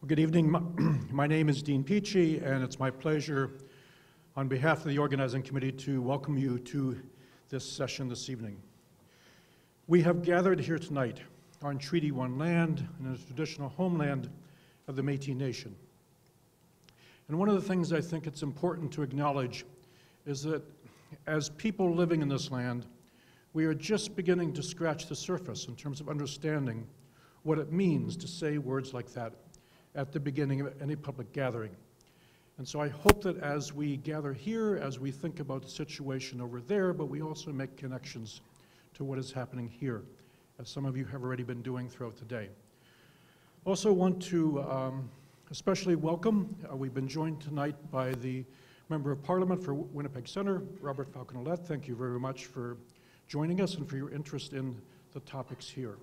Well, good evening. My name is Dean Peachy, and it's my pleasure on behalf of the organizing committee to welcome you to this session this evening. We have gathered here tonight on Treaty 1 land and the traditional homeland of the Métis Nation. And one of the things I think it's important to acknowledge is that as people living in this land, we are just beginning to scratch the surface in terms of understanding what it means to say words like that at the beginning of any public gathering. And so I hope that as we gather here, as we think about the situation over there, but we also make connections to what is happening here, as some of you have already been doing throughout the day. Also want to especially welcome, we've been joined tonight by the Member of Parliament for Winnipeg Centre, Robert Falk. Thank you very much for joining us and for your interest in the topics here.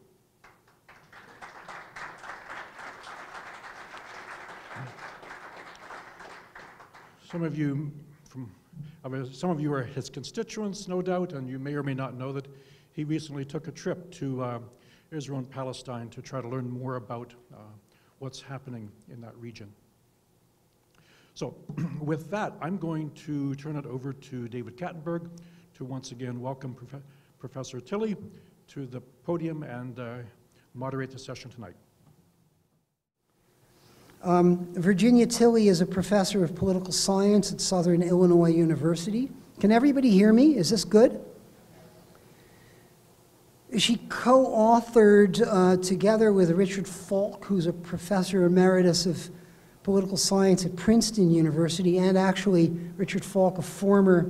Some of you are his constituents, no doubt, and you may or may not know that he recently took a trip to Israel and Palestine to try to learn more about what's happening in that region. So with that, I'm going to turn it over to David Kattenberg to once again welcome Professor Tilley to the podium and moderate the session tonight. Virginia Tilley is a professor of political science at Southern Illinois University. Can everybody hear me? Is this good? She co-authored together with Richard Falk, who's a professor emeritus of political science at Princeton University, and actually Richard Falk, a former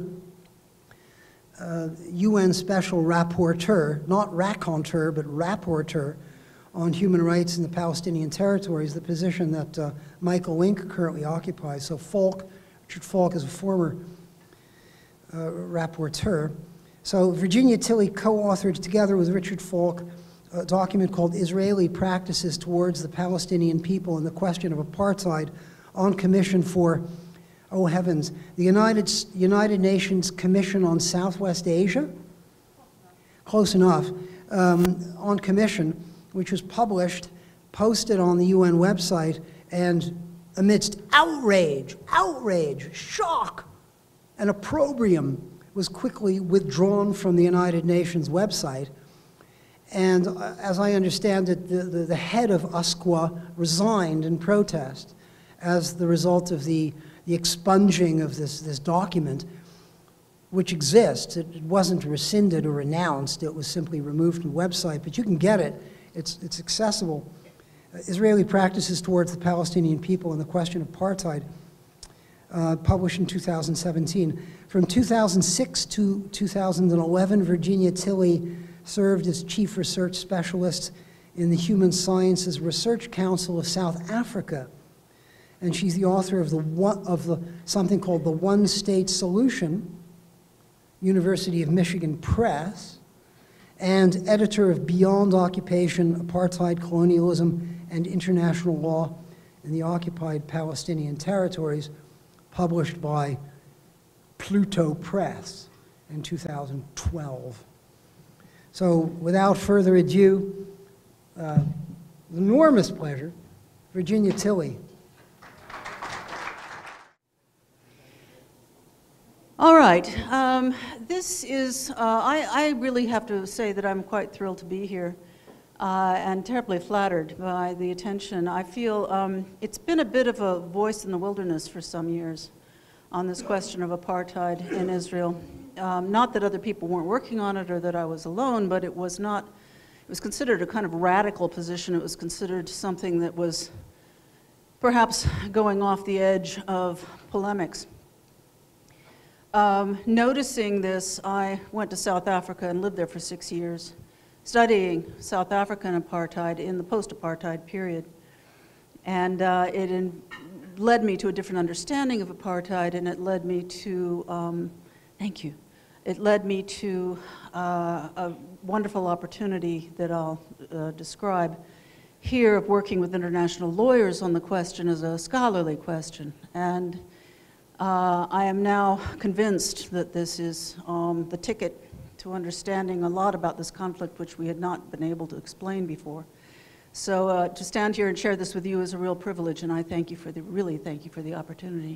UN special rapporteur, not raconteur, but rapporteur on human rights in the Palestinian territories, the position that Michael Link currently occupies. So Richard Falk is a former rapporteur. So Virginia Tilley co-authored together with Richard Falk a document called Israeli Practices Towards the Palestinian People and the Question of Apartheid on commission for, oh heavens, the United Nations Commission on Southwest Asia? Close enough. On commission, which was published, posted on the UN website, and amidst outrage, shock, and opprobrium was quickly withdrawn from the United Nations website. And as I understand it, the head of USQA resigned in protest as the result of the expunging of this document, which exists. It wasn't rescinded or renounced. It was simply removed from the website, but you can get it. It's accessible. Israeli Practices Towards the Palestinian People and the Question of Apartheid, published in 2017. From 2006 to 2011, Virginia Tilley served as Chief Research Specialist in the Human Sciences Research Council of South Africa. And she's the author of something called the One State Solution, University of Michigan Press, and editor of Beyond Occupation, Apartheid, Colonialism, and International Law in the Occupied Palestinian Territories, published by Pluto Press in 2012. So without further ado, enormous pleasure, Virginia Tilley. All right, this is, I really have to say that I'm quite thrilled to be here and terribly flattered by the attention. I feel it's been a bit of a voice in the wilderness for some years on this question of apartheid in Israel. Not that other people weren't working on it or that I was alone, but it was considered a kind of radical position. It was considered something that was perhaps going off the edge of polemics. Noticing this, I went to South Africa and lived there for 6 years, studying South African apartheid in the post-apartheid period. And it led me to a different understanding of apartheid, and it led me to, thank you, it led me to a wonderful opportunity that I'll describe here of working with international lawyers on the question as a scholarly question. And I am now convinced that this is the ticket to understanding a lot about this conflict which we had not been able to explain before. So to stand here and share this with you is a real privilege, and I thank you really thank you for the opportunity.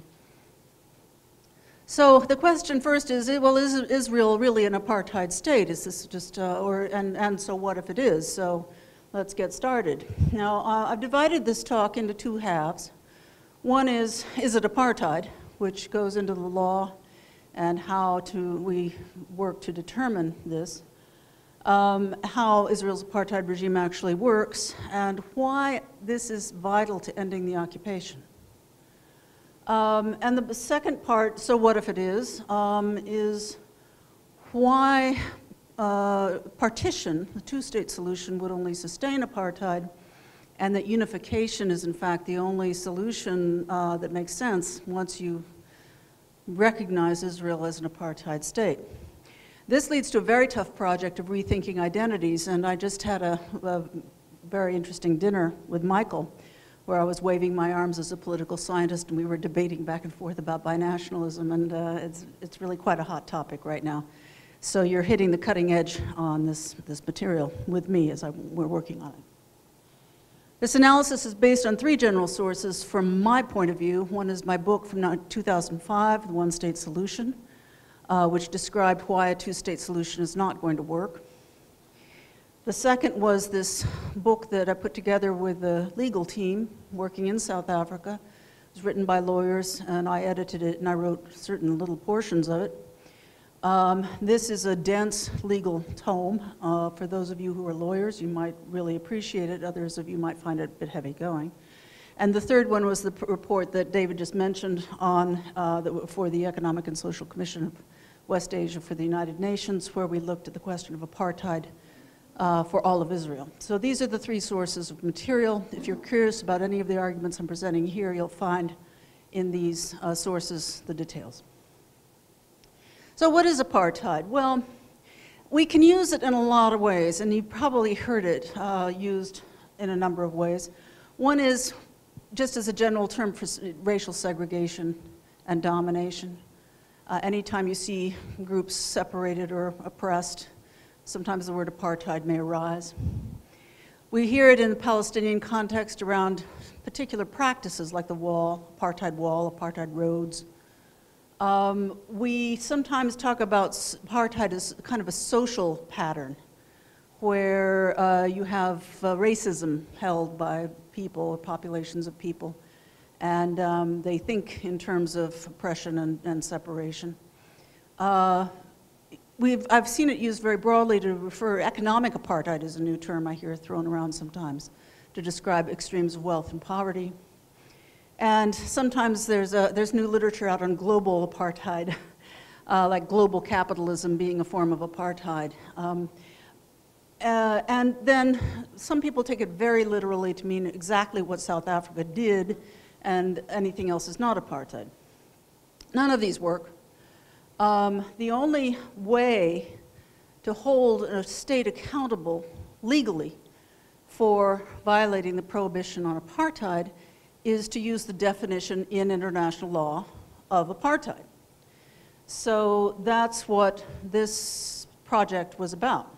So the question first is, well, is Israel really an apartheid state? Is this just, and so what if it is? So let's get started. Now, I've divided this talk into two halves. One is it apartheid, which goes into the law and how we work to determine this, how Israel's apartheid regime actually works, and why this is vital to ending the occupation. And the second part, so what if it is why partition, the two-state solution, would only sustain apartheid, and that unification is in fact the only solution that makes sense once you recognize Israel as an apartheid state. This leads to a very tough project of rethinking identities, and I just had a very interesting dinner with Michael, where I was waving my arms as a political scientist, and we were debating back and forth about binationalism, and it's really quite a hot topic right now. So you're hitting the cutting edge on this material with me as we're working on it. This analysis is based on three general sources from my point of view. One is my book from 2005, The One-State Solution, which described why a two-state solution is not going to work. The second was this book that I put together with the legal team working in South Africa. It was written by lawyers, and I edited it, and I wrote certain little portions of it. This is a dense legal tome. For those of you who are lawyers, you might really appreciate it. Others of you might find it a bit heavy going. And the third one was the report that David just mentioned on for the Economic and Social Commission of West Asia for the United Nations, where we looked at the question of apartheid for all of Israel. So these are the three sources of material. If you're curious about any of the arguments I'm presenting here, you'll find in these sources the details. So what is apartheid? Well, we can use it in a lot of ways, and you've probably heard it used in a number of ways. One is just as a general term for racial segregation and domination. Anytime you see groups separated or oppressed, sometimes the word apartheid may arise. We hear it in the Palestinian context around particular practices like the wall, apartheid roads. We sometimes talk about apartheid as kind of a social pattern where you have racism held by people or populations of people, and they think in terms of oppression and separation. I've seen it used very broadly to refer, economic apartheid is a new term I hear thrown around sometimes, to describe extremes of wealth and poverty. And sometimes there's new literature out on global apartheid, like global capitalism being a form of apartheid. And then some people take it very literally to mean exactly what South Africa did, and anything else is not apartheid. None of these work. The only way to hold a state accountable legally for violating the prohibition on apartheid is to use the definition in international law of apartheid. So that's what this project was about.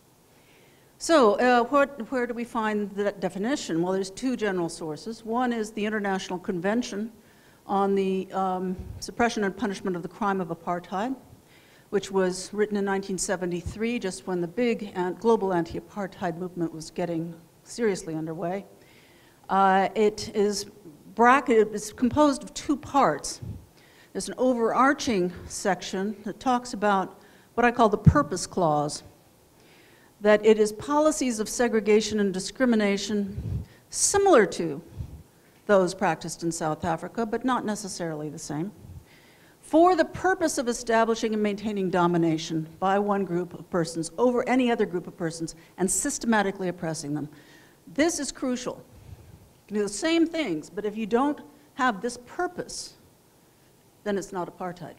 So where do we find that definition? Well, there's two general sources. One is the International Convention on the Suppression and Punishment of the Crime of Apartheid, which was written in 1973, just when the big global anti-apartheid movement was getting seriously underway. It's composed of two parts. There's an overarching section that talks about what I call the purpose clause, that it is policies of segregation and discrimination similar to those practiced in South Africa, but not necessarily the same, for the purpose of establishing and maintaining domination by one group of persons over any other group of persons and systematically oppressing them. This is crucial. You can do the same things, but if you don't have this purpose, then it's not apartheid.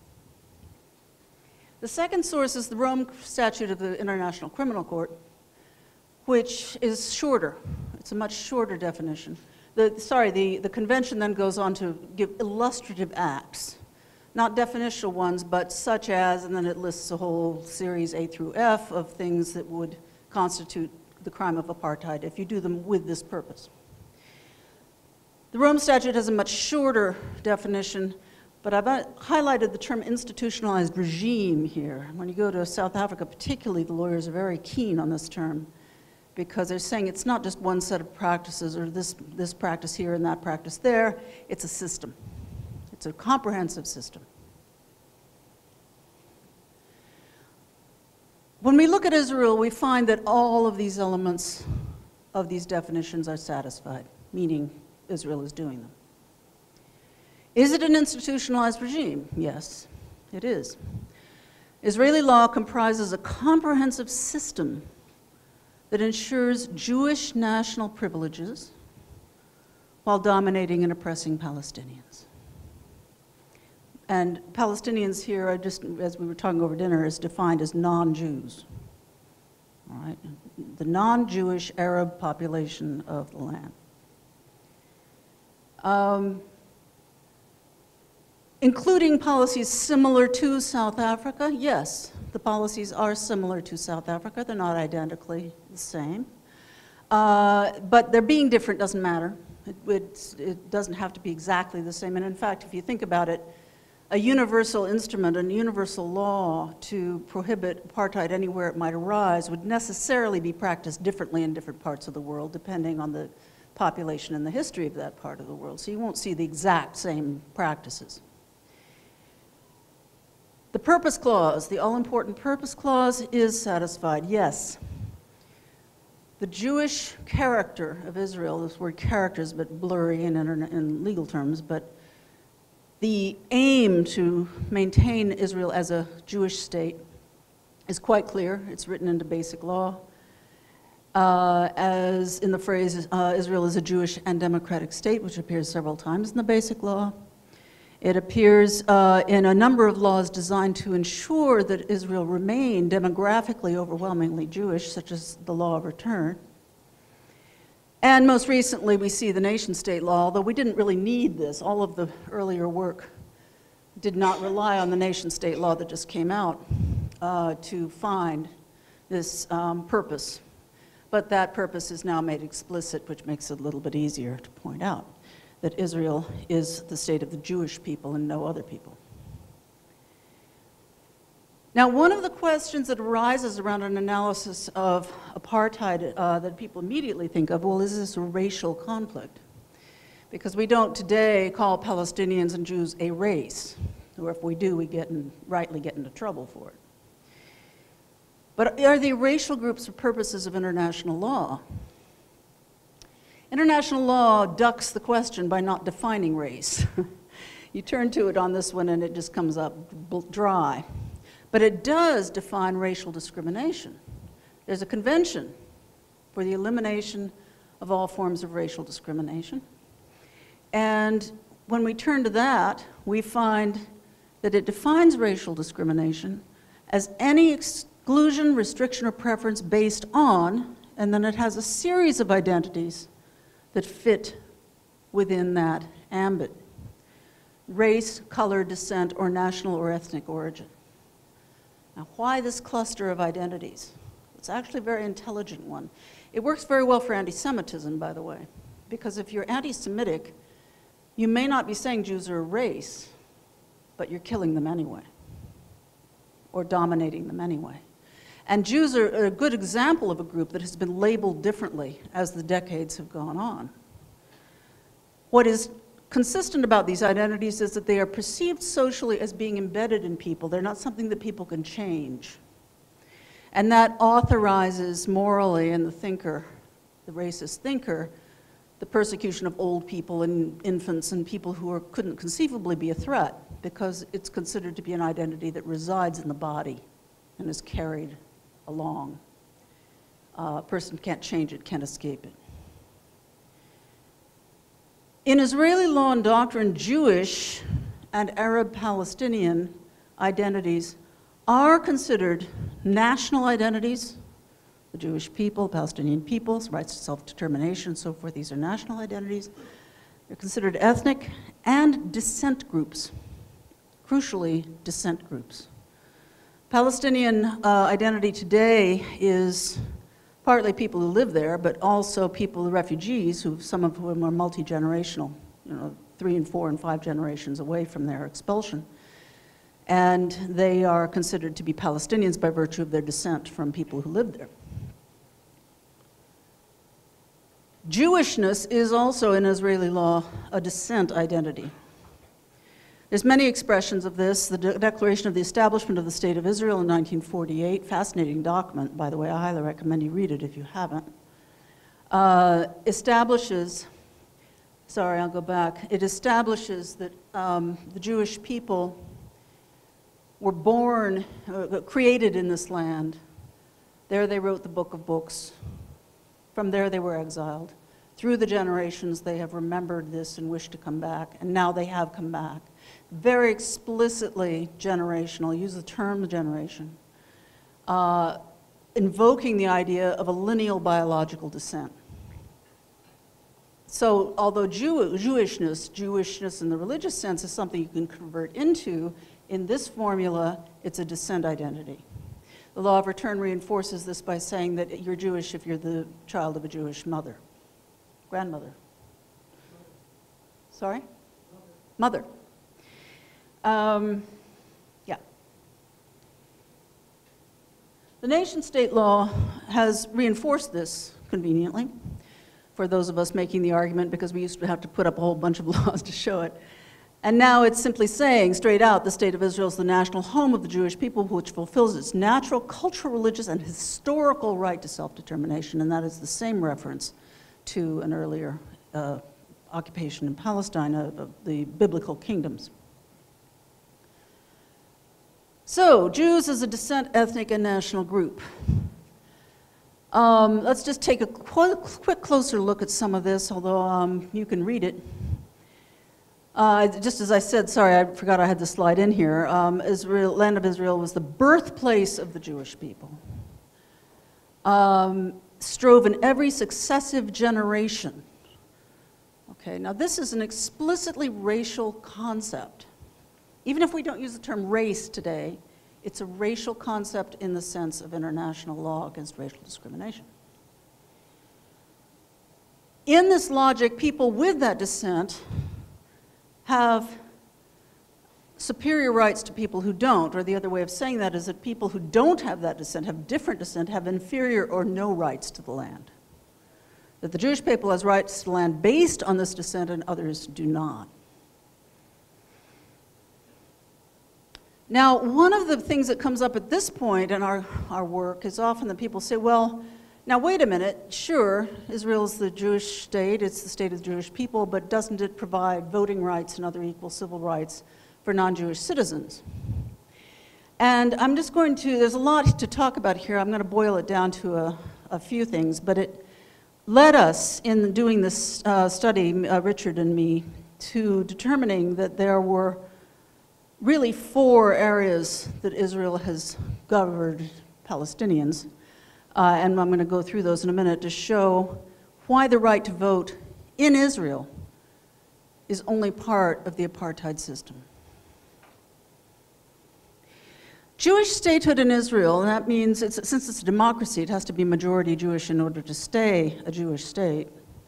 The second source is the Rome Statute of the International Criminal Court, which is shorter. It's a much shorter definition. The convention then goes on to give illustrative acts, not definitional ones, but such as, and then it lists a whole series A through F of things that would constitute the crime of apartheid if you do them with this purpose. The Rome Statute has a much shorter definition, but I've highlighted the term institutionalized regime here. When you go to South Africa, particularly, the lawyers are very keen on this term because they're saying it's not just one set of practices or this practice here and that practice there. It's a system. It's a comprehensive system. When we look at Israel, we find that all of these elements of these definitions are satisfied, meaning Israel is doing them. Is it an institutionalized regime? Yes, it is. Israeli law comprises a comprehensive system that ensures Jewish national privileges while dominating and oppressing Palestinians. And Palestinians here are just, as we were talking over dinner, is defined as non-Jews. All right? The non-Jewish Arab population of the land. Including policies similar to South Africa, yes, the policies are similar to South Africa. They're not identically the same. But their being different doesn't matter. It doesn't have to be exactly the same. And in fact, if you think about it, a universal instrument, a universal law to prohibit apartheid anywhere it might arise would necessarily be practiced differently in different parts of the world, depending on the population and the history of that part of the world. So you won't see the exact same practices. The purpose clause, the all-important purpose clause, is satisfied, yes. The Jewish character of Israel, this word character is a bit blurry in legal terms, but the aim to maintain Israel as a Jewish state is quite clear. It's written into basic law, as in the phrase, Israel is a Jewish and democratic state, which appears several times in the basic law. It appears in a number of laws designed to ensure that Israel remain demographically overwhelmingly Jewish, such as the law of return. And most recently, we see the nation-state law, although we didn't really need this. All of the earlier work did not rely on the nation-state law that just came out to find this purpose. But that purpose is now made explicit, which makes it a little bit easier to point out that Israel is the state of the Jewish people and no other people. Now, one of the questions that arises around an analysis of apartheid that people immediately think of, well, is this a racial conflict? Because we don't today call Palestinians and Jews a race, or if we do, we rightly get into trouble for it. But are they racial groups for purposes of international law? International law ducks the question by not defining race. You turn to it on this one and it just comes up dry. But it does define racial discrimination. There's a convention for the elimination of all forms of racial discrimination. And when we turn to that, we find that it defines racial discrimination as any exclusion, restriction, or preference based on, and then it has a series of identities that fit within that ambit: race, color, descent, or national or ethnic origin. Now, why this cluster of identities? It's actually a very intelligent one. It works very well for anti-Semitism, by the way, because if you're anti-Semitic, you may not be saying Jews are a race, but you're killing them anyway, or dominating them anyway. And Jews are a good example of a group that has been labeled differently as the decades have gone on. What is consistent about these identities is that they are perceived socially as being embedded in people. They're not something that people can change. And that authorizes morally in the thinker, the racist thinker, the persecution of old people and infants and people who couldn't conceivably be a threat, because it's considered to be an identity that resides in the body and is carried along. A person can't change it, can't escape it. In Israeli law and doctrine, Jewish and Arab Palestinian identities are considered national identities. The Jewish people, Palestinian peoples, rights to self-determination, and so forth, these are national identities. They're considered ethnic and descent groups, crucially descent groups. Palestinian identity today is partly people who live there, but also people, the refugees, who some of whom are multi-generational, 3 and 4 and 5 generations away from their expulsion. And they are considered to be Palestinians by virtue of their descent from people who lived there. Jewishness is also, in Israeli law, a descent identity. There's many expressions of this. The Declaration of the Establishment of the State of Israel in 1948, fascinating document, by the way, I highly recommend you read it if you haven't, establishes, sorry, I'll go back, it establishes that the Jewish people were born, created in this land. There they wrote the Book of Books. From there they were exiled. Through the generations they have remembered this and wished to come back, and now they have come back. Very explicitly generational, use the term generation, invoking the idea of a lineal biological descent. So although Jewishness in the religious sense is something you can convert into, in this formula, it's a descent identity. The law of return reinforces this by saying that you're Jewish if you're the child of a Jewish mother. Grandmother. Sorry? Mother. Yeah. The nation-state law has reinforced this conveniently for those of us making the argument, because we used to have to put up a whole bunch of laws to show it. And now it's simply saying, straight out, the State of Israel is the national home of the Jewish people, which fulfills its natural, cultural, religious, and historical right to self-determination, and that is the same reference to an earlier occupation in Palestine of the biblical kingdoms. So, Jews as a descent, ethnic, and national group. Let's just take a quick closer look at some of this, although you can read it. Just as I said, sorry, I forgot I had the slide in here. Israel, land of Israel was the birthplace of the Jewish people. Strove in every successive generation. Okay, now this is an explicitly racial concept. Even if we don't use the term race today, it's a racial concept in the sense of international law against racial discrimination. In this logic, people with that descent have superior rights to people who don't, or the other way of saying that is that people who don't have that descent, have different descent, have inferior or no rights to the land. That the Jewish people has rights to the land based on this descent and others do not. Now, one of the things that comes up at this point in our work is often that people say, well, now wait a minute, sure, Israel is the Jewish state, it's the state of the Jewish people, but doesn't it provide voting rights and other equal civil rights for non-Jewish citizens? And I'm just going to, there's a lot to talk about here, I'm going to boil it down to a few things, but it led us in doing this study, Richard and me, to determining that there were really 4 areas that Israel has governed Palestinians. And I'm going to go through those in a minute to show why the right to vote in Israel is only part of the apartheid system. Jewish statehood in Israel, and that means since it's a democracy, it has to be majority Jewish in order to stay a Jewish state,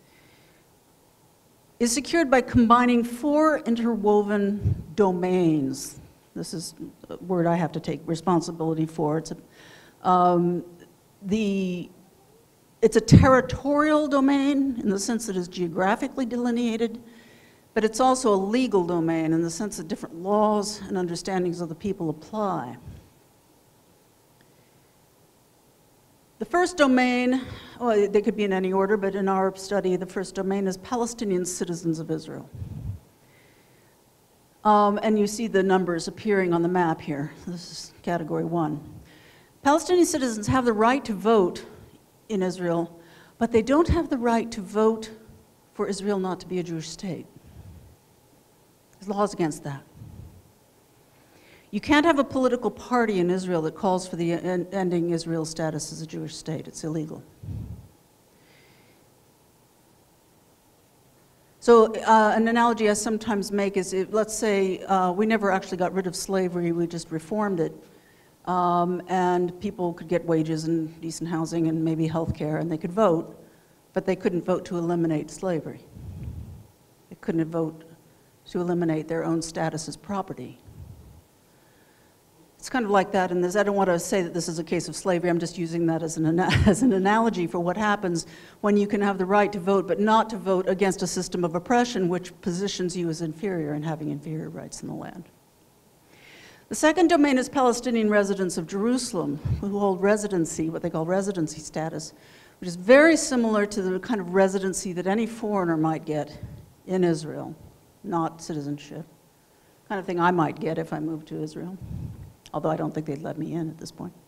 is secured by combining 4 interwoven domains. This is a word I have to take responsibility for. It's a territorial domain in the sense that it is geographically delineated, but it's also a legal domain in the sense that different laws and understandings of the people apply. The first domain, well, they could be in any order, but in our study, the first domain is Palestinian citizens of Israel. And you see the numbers appearing on the map here. This is category 1. Palestinian citizens have the right to vote in Israel, but they don't have the right to vote for Israel not to be a Jewish state. There's laws against that. You can't have a political party in Israel that calls for the ending Israel's status as a Jewish state. It's illegal. So an analogy I sometimes make is, let's say we never actually got rid of slavery, we just reformed it. and people could get wages and decent housing and maybe health care, and they could vote, but they couldn't vote to eliminate slavery. They couldn't vote to eliminate their own status as property. It's kind of like that in this. I don't want to say that this is a case of slavery. I'm just using that as an analogy for what happens when you can have the right to vote, but not to vote against a system of oppression which positions you as inferior and having inferior rights in the land. The second domain is Palestinian residents of Jerusalem who hold residency, what they call residency status, which is very similar to the kind of residency that any foreigner might get in Israel, not citizenship. Kind of thing I might get if I moved to Israel, although I don't think they'd let me in at this point.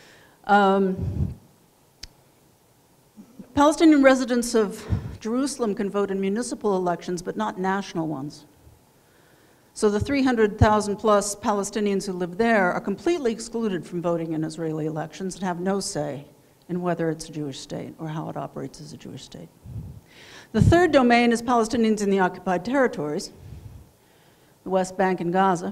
Palestinian residents of Jerusalem can vote in municipal elections, but not national ones. So the 300,000 plus Palestinians who live there are completely excluded from voting in Israeli elections and have no say in whether it's a Jewish state or how it operates as a Jewish state. The third domain is Palestinians in the occupied territories, the West Bank and Gaza.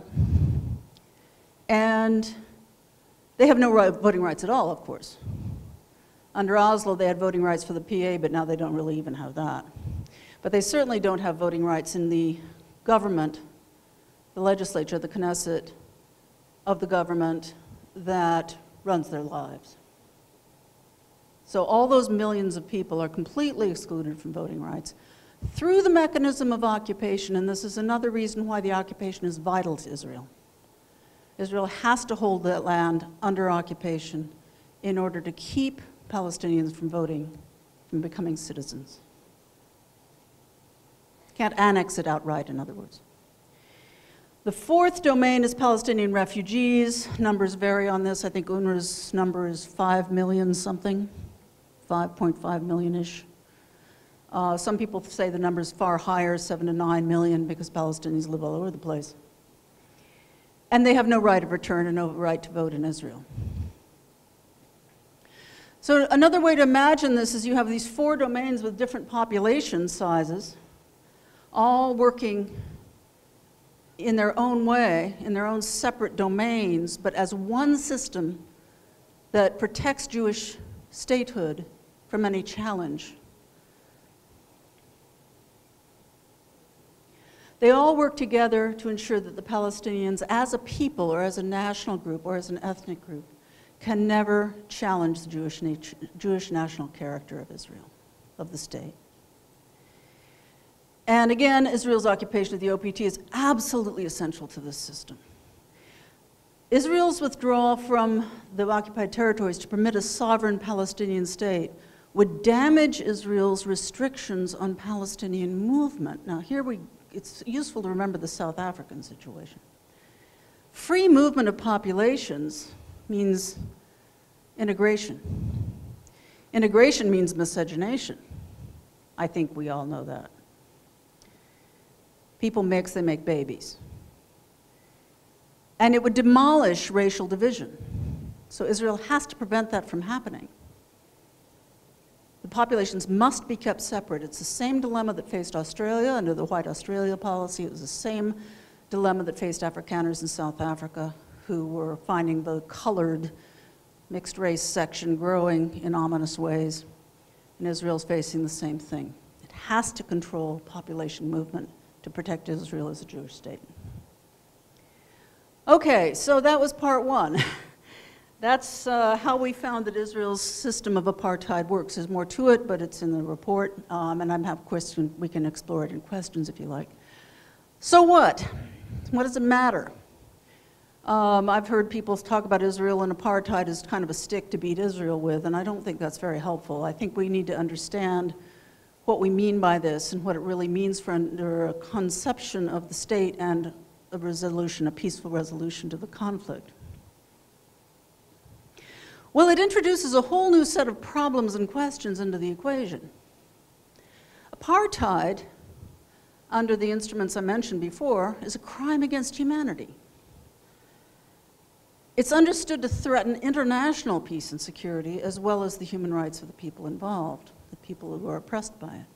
And they have no voting rights at all, of course. Under Oslo, they had voting rights for the PA, but now they don't really even have that. But they certainly don't have voting rights in the government, the legislature, the Knesset of the government that runs their lives. So all those millions of people are completely excluded from voting rights through the mechanism of occupation, and this is another reason why the occupation is vital to Israel. Israel has to hold that land under occupation in order to keep Palestinians from voting, from becoming citizens. Can't annex it outright, in other words. The fourth domain is Palestinian refugees. Numbers vary on this. I think UNRWA's number is 5 million something, 5.5 million-ish. Some people say the number is far higher, 7 to 9 million, because Palestinians live all over the place. And they have no right of return and no right to vote in Israel. So another way to imagine this is you have these 4 domains with different population sizes, all working in their own way, in their own separate domains, but as one system that protects Jewish statehood from any challenge. They all work together to ensure that the Palestinians, as a people or as a national group or as an ethnic group, can never challenge the Jewish national character of Israel, of the state. And again, Israel's occupation of the OPT is absolutely essential to this system. Israel's withdrawal from the occupied territories to permit a sovereign Palestinian state would damage Israel's restrictions on Palestinian movement. Now it's useful to remember the South African situation. Free movement of populations means integration. Integration means miscegenation. I think we all know that. People mix, they make babies. And it would demolish racial division. So Israel has to prevent that from happening. The populations must be kept separate. It's the same dilemma that faced Australia under the White Australia policy. It was the same dilemma that faced Afrikaners in South Africa, who were finding the colored mixed race section growing in ominous ways. And Israel's facing the same thing. It has to control population movement to protect Israel as a Jewish state. Okay, so that was part 1. That's how we found that Israel's system of apartheid works. There's more to it, but it's in the report, and I have questions. We can explore it in questions if you like. So what? What does it matter? I've heard people talk about Israel and apartheid as kind of a stick to beat Israel with, and I don't think that's very helpful. I think we need to understand what we mean by this and what it really means for under a conception of the state and a resolution, a peaceful resolution to the conflict. Well, it introduces a whole new set of problems and questions into the equation. Apartheid, under the instruments I mentioned before, is a crime against humanity. It's understood to threaten international peace and security as well as the human rights of the people involved, the people who are oppressed by it.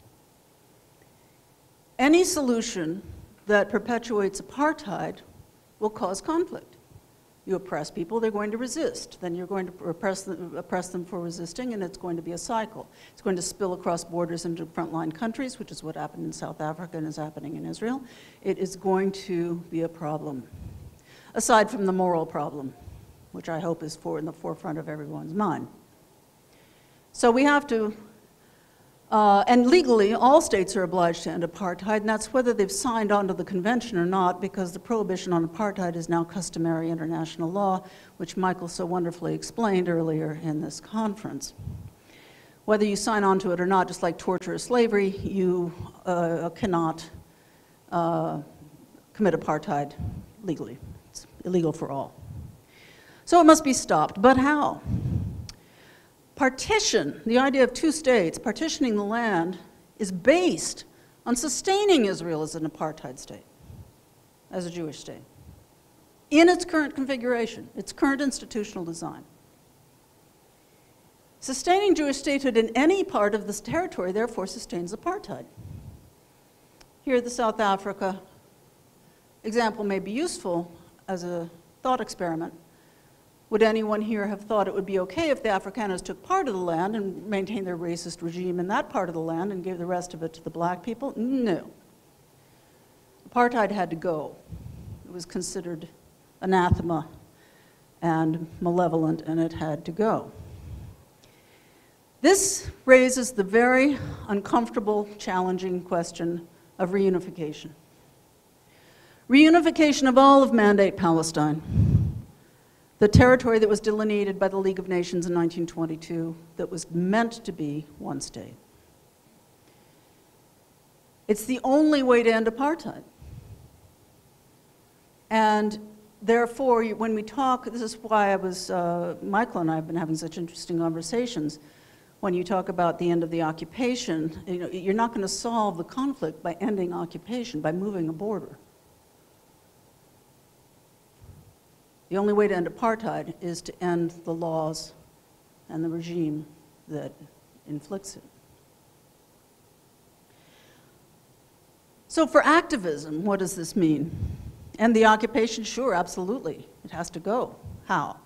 Any solution that perpetuates apartheid will cause conflict. You oppress people, they're going to resist. Then you're going to oppress them for resisting, and it's going to be a cycle. It's going to spill across borders into frontline countries, which is what happened in South Africa and is happening in Israel. It is going to be a problem, aside from the moral problem, which I hope is in the forefront of everyone's mind. So we have to, and legally, all states are obliged to end apartheid, and that's whether they've signed on to the convention or not, because the prohibition on apartheid is now customary international law, which Michael so wonderfully explained earlier in this conference. Whether you sign on to it or not, just like torture or slavery, you cannot commit apartheid legally. It's illegal for all. So it must be stopped, but how? Partition, the idea of two states, partitioning the land, is based on sustaining Israel as an apartheid state, as a Jewish state, in its current configuration, its current institutional design. Sustaining Jewish statehood in any part of this territory, therefore, sustains apartheid. Here, the South Africa example may be useful as a thought experiment. Would anyone here have thought it would be okay if the Afrikaners took part of the land and maintained their racist regime in that part of the land and gave the rest of it to the black people? No. Apartheid had to go. It was considered anathema and malevolent, and it had to go. This raises the very uncomfortable, challenging question of reunification. Reunification of all of Mandate Palestine, the territory that was delineated by the League of Nations in 1922 that was meant to be one state. It's the only way to end apartheid. And therefore, when we talk, this is why Michael and I have been having such interesting conversations. When you talk about the end of the occupation, you're not going to solve the conflict by ending occupation, by moving a border. The only way to end apartheid is to end the laws and the regime that inflicts it. So for activism, what does this mean? End the occupation? Sure, absolutely. It has to go. How?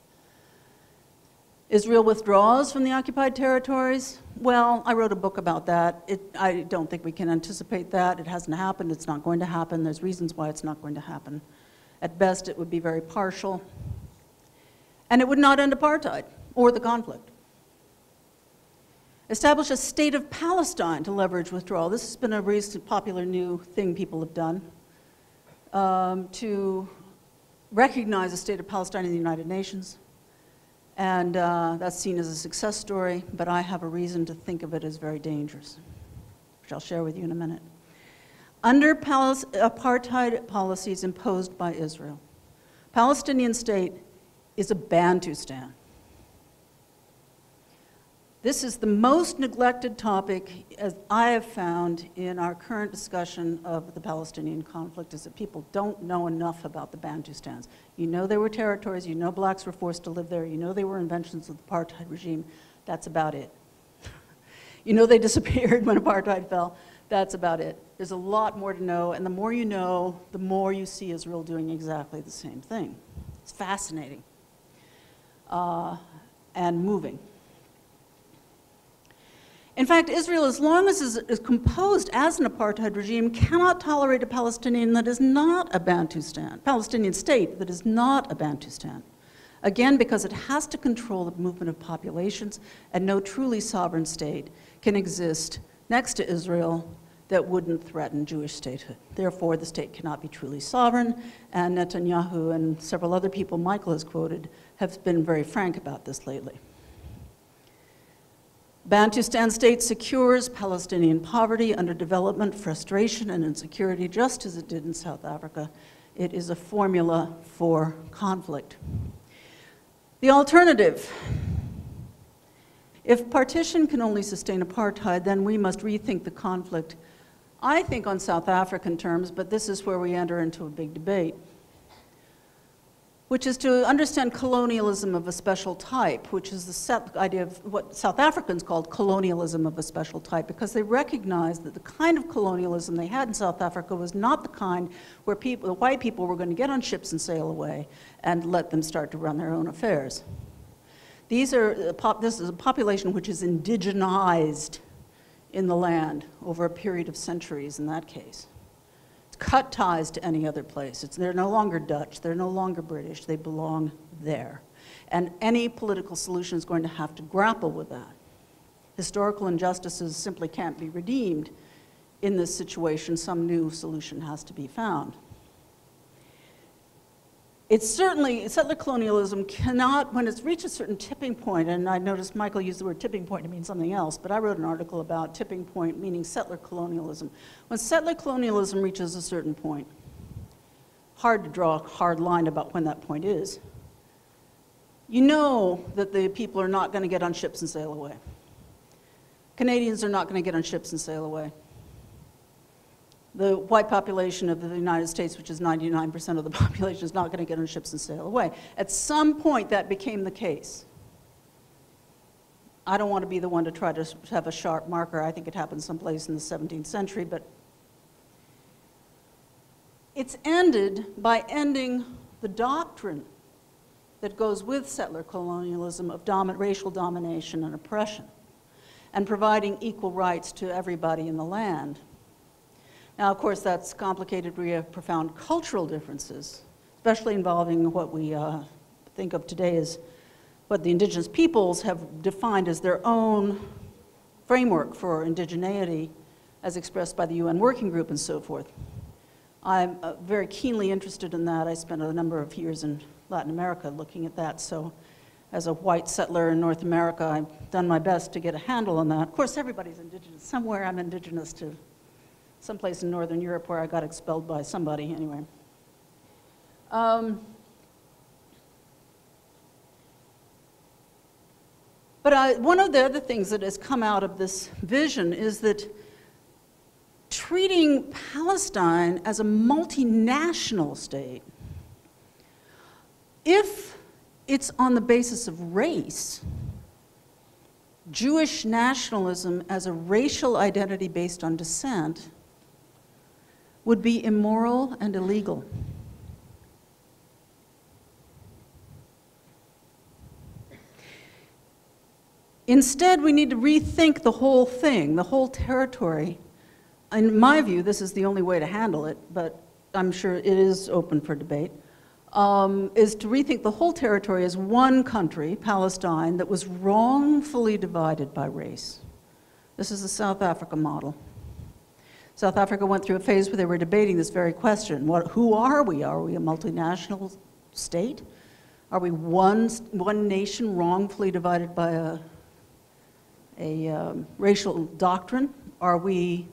Israel withdraws from the occupied territories? Well, I wrote a book about that. I don't think we can anticipate that. It hasn't happened. It's not going to happen. There's reasons why it's not going to happen. At best, it would be very partial. And it would not end apartheid or the conflict. Establish a state of Palestine to leverage withdrawal. This has been a recent popular new thing people have done, to recognize a state of Palestine in the United Nations. And that's seen as a success story, but I have a reason to think of it as very dangerous, which I'll share with you in a minute. Under apartheid policies imposed by Israel, Palestinian state is a Bantustan. This is the most neglected topic, as I have found in our current discussion of the Palestinian conflict, is that people don't know enough about the Bantustans. You know they were territories, you know blacks were forced to live there, you know they were inventions of the apartheid regime. That's about it. You know they disappeared when apartheid fell. That's about it. There's a lot more to know, and the more you know, the more you see Israel doing exactly the same thing. It's fascinating and moving. In fact, Israel, as long as it is composed as an apartheid regime, cannot tolerate a Palestinian that is not a Bantustan, Palestinian state that is not a Bantustan. Again, because it has to control the movement of populations, and no truly sovereign state can exist next to Israel that wouldn't threaten Jewish statehood. Therefore, the state cannot be truly sovereign, and Netanyahu and several other people Michael has quoted have been very frank about this lately. Bantustan state secures Palestinian poverty, underdevelopment, frustration, and insecurity, just as it did in South Africa. It is a formula for conflict. The alternative: if partition can only sustain apartheid, then we must rethink the conflict, I think on South African terms, but this is where we enter into a big debate. which is to understand colonialism of a special type, which is the idea of what South Africans called colonialism of a special type, because they recognized that the kind of colonialism they had in South Africa was not the kind where the white people were going to get on ships and sail away and let them start to run their own affairs. This is a population which is indigenized in the land over a period of centuries in that case. Cut ties to any other place. They're no longer Dutch, they're no longer British, they belong there. And any political solution is going to have to grapple with that. Historical injustices simply can't be redeemed in this situation. Some new solution has to be found. It's certainly, settler colonialism cannot, when it's reached a certain tipping point, and I noticed Michael used the word tipping point to mean something else, but I wrote an article about tipping point meaning settler colonialism. When settler colonialism reaches a certain point, hard to draw a hard line about when that point is, you know that the people are not going to get on ships and sail away. Canadians are not going to get on ships and sail away. The white population of the United States, which is 99% of the population, is not going to get on ships and sail away. At some point, that became the case. I don't want to be the one to try to have a sharp marker. I think it happened someplace in the 17th century, but it's ended by ending the doctrine that goes with settler colonialism of racial domination and oppression, and providing equal rights to everybody in the land. Now, of course, that's complicated. We have profound cultural differences, especially involving what we think of today as what the indigenous peoples have defined as their own framework for indigeneity as expressed by the UN Working Group and so forth. I'm very keenly interested in that. I spent a number of years in Latin America looking at that, so as a white settler in North America, I've done my best to get a handle on that. Of course, everybody's indigenous. Somewhere I'm indigenous to someplace in Northern Europe where I got expelled by somebody, anyway. But one of the other things that has come out of this vision is that treating Palestine as a multinational state, if it's on the basis of race, Jewish nationalism as a racial identity based on descent, would be immoral and illegal. Instead, we need to rethink the whole thing, the whole territory. In my view, this is the only way to handle it, but I'm sure it is open for debate, is to rethink the whole territory as one country, Palestine, that was wrongfully divided by race. This is the South Africa model. South Africa went through a phase where they were debating this very question. Who are we? Are we a multinational state? Are we one nation wrongfully divided by a racial doctrine? Are we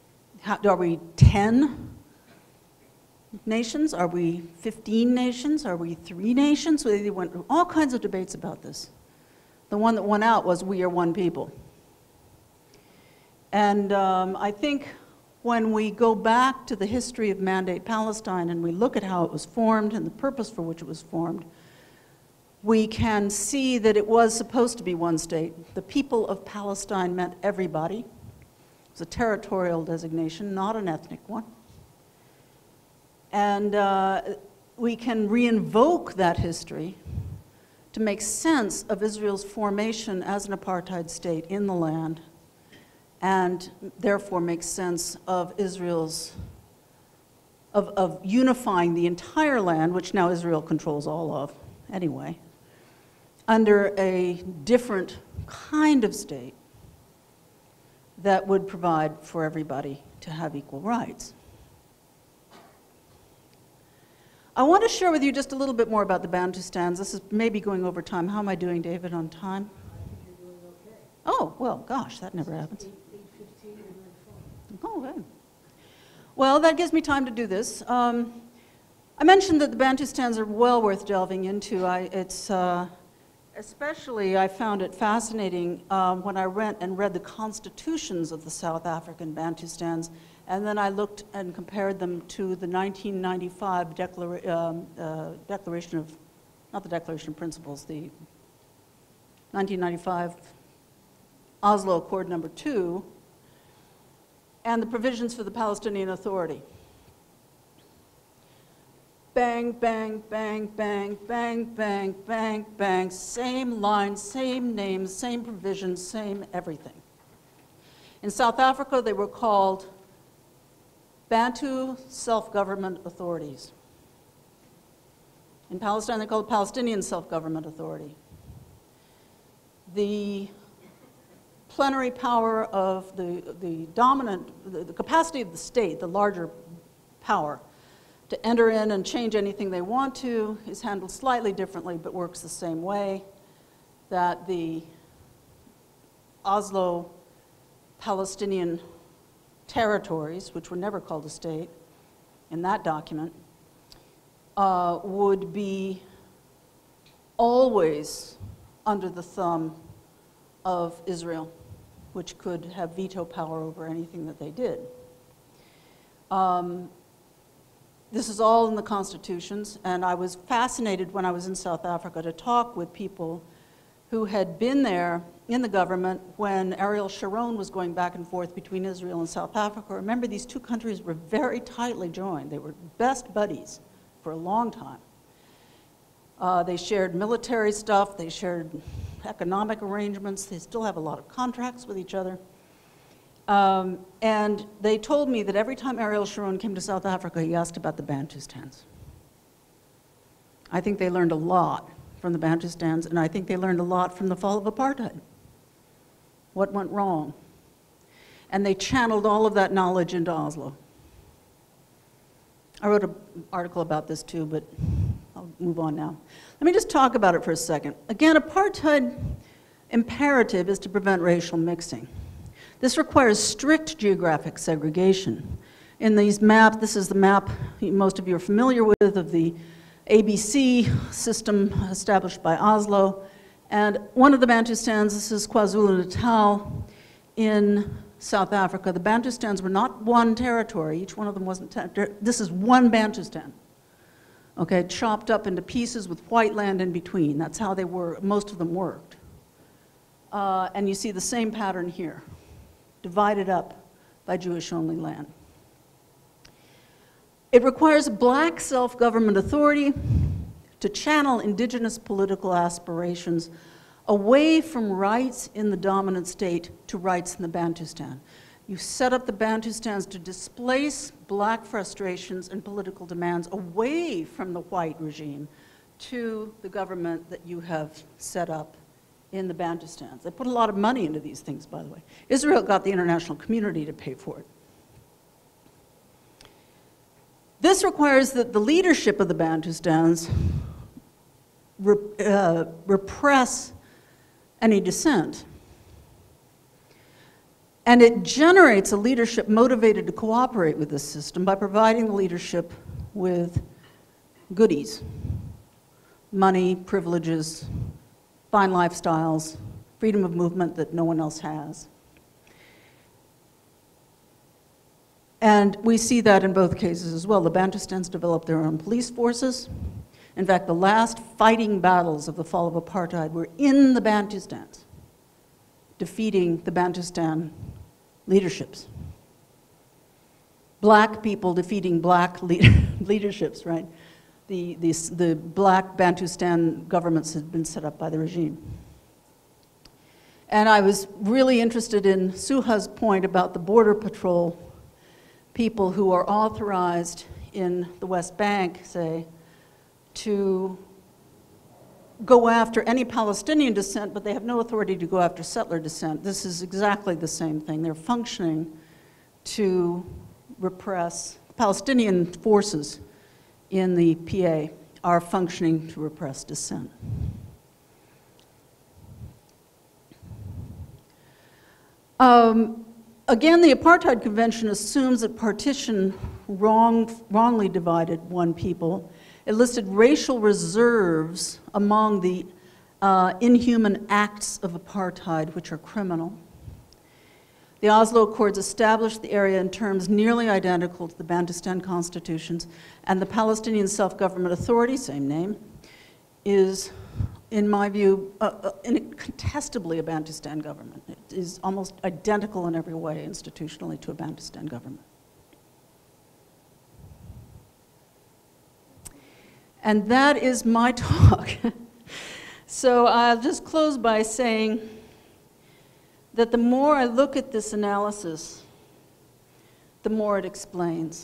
10 nations? Are we 15 nations? Are we 3 nations? So they went through all kinds of debates about this. The one that won out was we are one people. And I think when we go back to the history of Mandate Palestine and we look at how it was formed and the purpose for which it was formed, we can see that it was supposed to be one state. The people of Palestine meant everybody. It was a territorial designation, not an ethnic one. And we can reinvoke that history to make sense of Israel's formation as an apartheid state in the land, and therefore make sense of Israel's, of unifying the entire land, which now Israel controls all of anyway, under a different kind of state that would provide for everybody to have equal rights. I want to share with you just a little bit more about the Bantustans. This is maybe going over time. How am I doing, David, on time? I think you're doing okay. Oh, well, gosh, that never happens. 8:15 and 9:05. Oh, okay. Well, that gives me time to do this. I mentioned that the Bantustans are well worth delving into. Especially, I found it fascinating when I went and read the constitutions of the South African Bantustans, and then I looked and compared them to the 1995 Declaration of not the Declaration of Principles, the 1995 Oslo Accord number 2, and the provisions for the Palestinian Authority. Bang, bang, bang, bang, bang, bang, bang, bang, same lines, same names, same provisions, same everything. In South Africa, they were called Bantu Self-Government Authorities. In Palestine, they're called Palestinian Self-Government Authority. The plenary power of the capacity of the state, the larger power, to enter in and change anything they want to is handled slightly differently, but works the same way that the Oslo Palestinian territories, which were never called a state in that document, would be always under the thumb of Israel, which could have veto power over anything that they did. This is all in the constitutions, and I was fascinated when I was in South Africa to talk with people who had been there in the government when Ariel Sharon was going back and forth between Israel and South Africa. Remember, these two countries were very tightly joined. They were best buddies for a long time. They shared military stuff, they shared economic arrangements, they still have a lot of contracts with each other. And they told me that every time Ariel Sharon came to South Africa, he asked about the Bantustans. I think they learned a lot from the Bantustans, and I think they learned a lot from the fall of apartheid. What went wrong? And they channeled all of that knowledge into Oslo. I wrote an article about this too, but I'll move on now. Let me just talk about it for a second. Again, apartheid imperative is to prevent racial mixing. This requires strict geographic segregation. In these maps, this is the map most of you are familiar with of the ABC system established by Oslo. And one of the Bantustans, this is KwaZulu-Natal in South Africa. The Bantustans were not one territory. Each one of them wasn't, this is one Bantustan. Okay, chopped up into pieces with white land in between. That's how they were, most of them worked. And you see the same pattern here, divided up by Jewish-only land. It requires black self-government authority to channel indigenous political aspirations away from rights in the dominant state to rights in the Bantustan. You set up the Bantustans to displace black frustrations and political demands away from the white regime to the government that you have set up in the Bantustans. They put a lot of money into these things, by the way. Israel got the international community to pay for it. This requires that the leadership of the Bantustans repress any dissent. And it generates a leadership motivated to cooperate with this system by providing the leadership with goodies, money, privileges, fine lifestyles, freedom of movement that no one else has. And we see that in both cases as well. The Bantustans developed their own police forces. In fact, the last fighting battles of the fall of apartheid were in the Bantustans, defeating the Bantustan leaderships. Black people defeating black leaderships, right? The black Bantustan governments had been set up by the regime. And I was really interested in Suha's point about the border patrol people who are authorized in the West Bank, say, to go after any Palestinian dissent, but they have no authority to go after settler dissent. This is exactly the same thing. They're functioning to repress. Palestinian forces in the PA are functioning to repress dissent. Again, the Apartheid Convention assumes that partition wrongly divided one people. It listed racial reserves among the inhuman acts of apartheid, which are criminal. The Oslo Accords established the area in terms nearly identical to the Bantustan constitutions, and the Palestinian Self-Government Authority, same name, is, in my view, incontestably a Bantustan government. It is almost identical in every way institutionally to a Bantustan government. And that is my talk. So I'll just close by saying that the more I look at this analysis, the more it explains.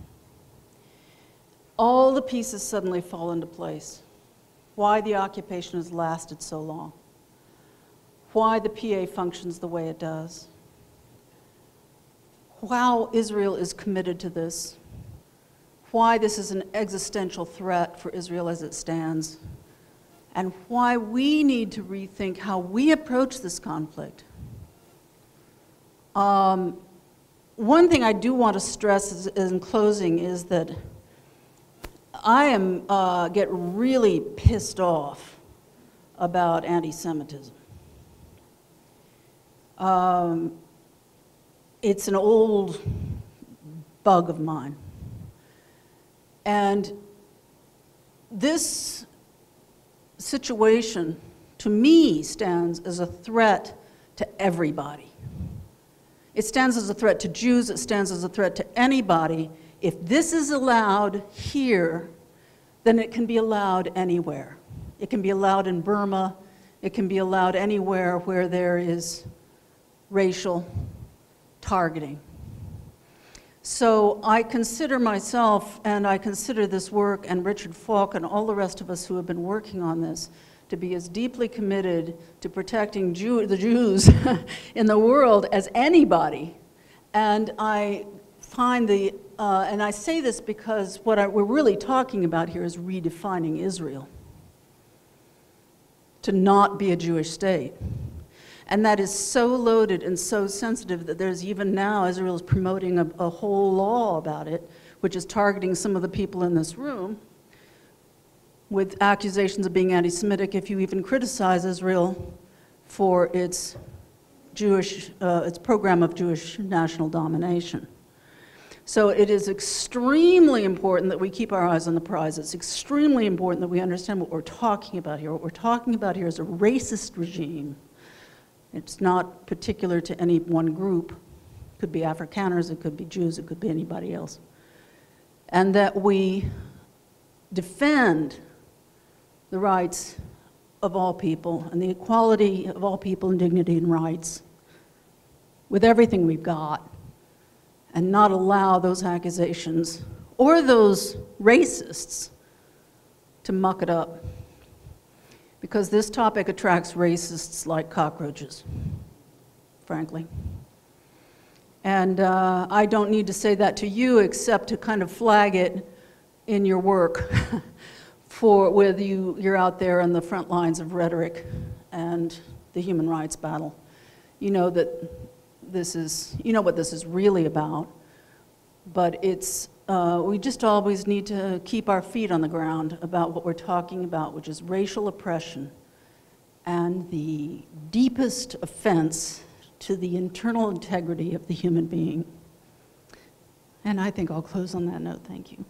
All the pieces suddenly fall into place. Why the occupation has lasted so long. Why the PA functions the way it does. How Israel is committed to this. Why this is an existential threat for Israel as it stands. And why we need to rethink how we approach this conflict. One thing I do want to stress in closing is that I get really pissed off about anti-Semitism. It's an old bug of mine. And this situation, to me, stands as a threat to everybody. It stands as a threat to Jews, it stands as a threat to anybody. If this is allowed here, then it can be allowed anywhere. It can be allowed in Burma, it can be allowed anywhere where there is racial targeting. So I consider myself, and I consider this work, and Richard Falk, and all the rest of us who have been working on this, to be as deeply committed to protecting the Jews in the world as anybody. And I find and I say this because what we're really talking about here is redefining Israel to not be a Jewish state. And that is so loaded and so sensitive that there's even now, Israel is promoting a whole law about it, which is targeting some of the people in this room with accusations of being anti-Semitic if you even criticize Israel for its program of Jewish national domination. So it is extremely important that we keep our eyes on the prize. It's extremely important that we understand what we're talking about here. What we're talking about here is a racist regime. It's not particular to any one group. It could be Afrikaners, it could be Jews, it could be anybody else. And that we defend the rights of all people and the equality of all people and dignity and rights with everything we've got, and not allow those accusations or those racists to muck it up. Because this topic attracts racists like cockroaches, frankly. And I don't need to say that to you except to kind of flag it in your work for whether you're out there on the front lines of rhetoric and the human rights battle. You know that you know what this is really about, but it's, we just always need to keep our feet on the ground about what we're talking about, which is racial oppression and the deepest offense to the internal integrity of the human being. And I think I'll close on that note. Thank you.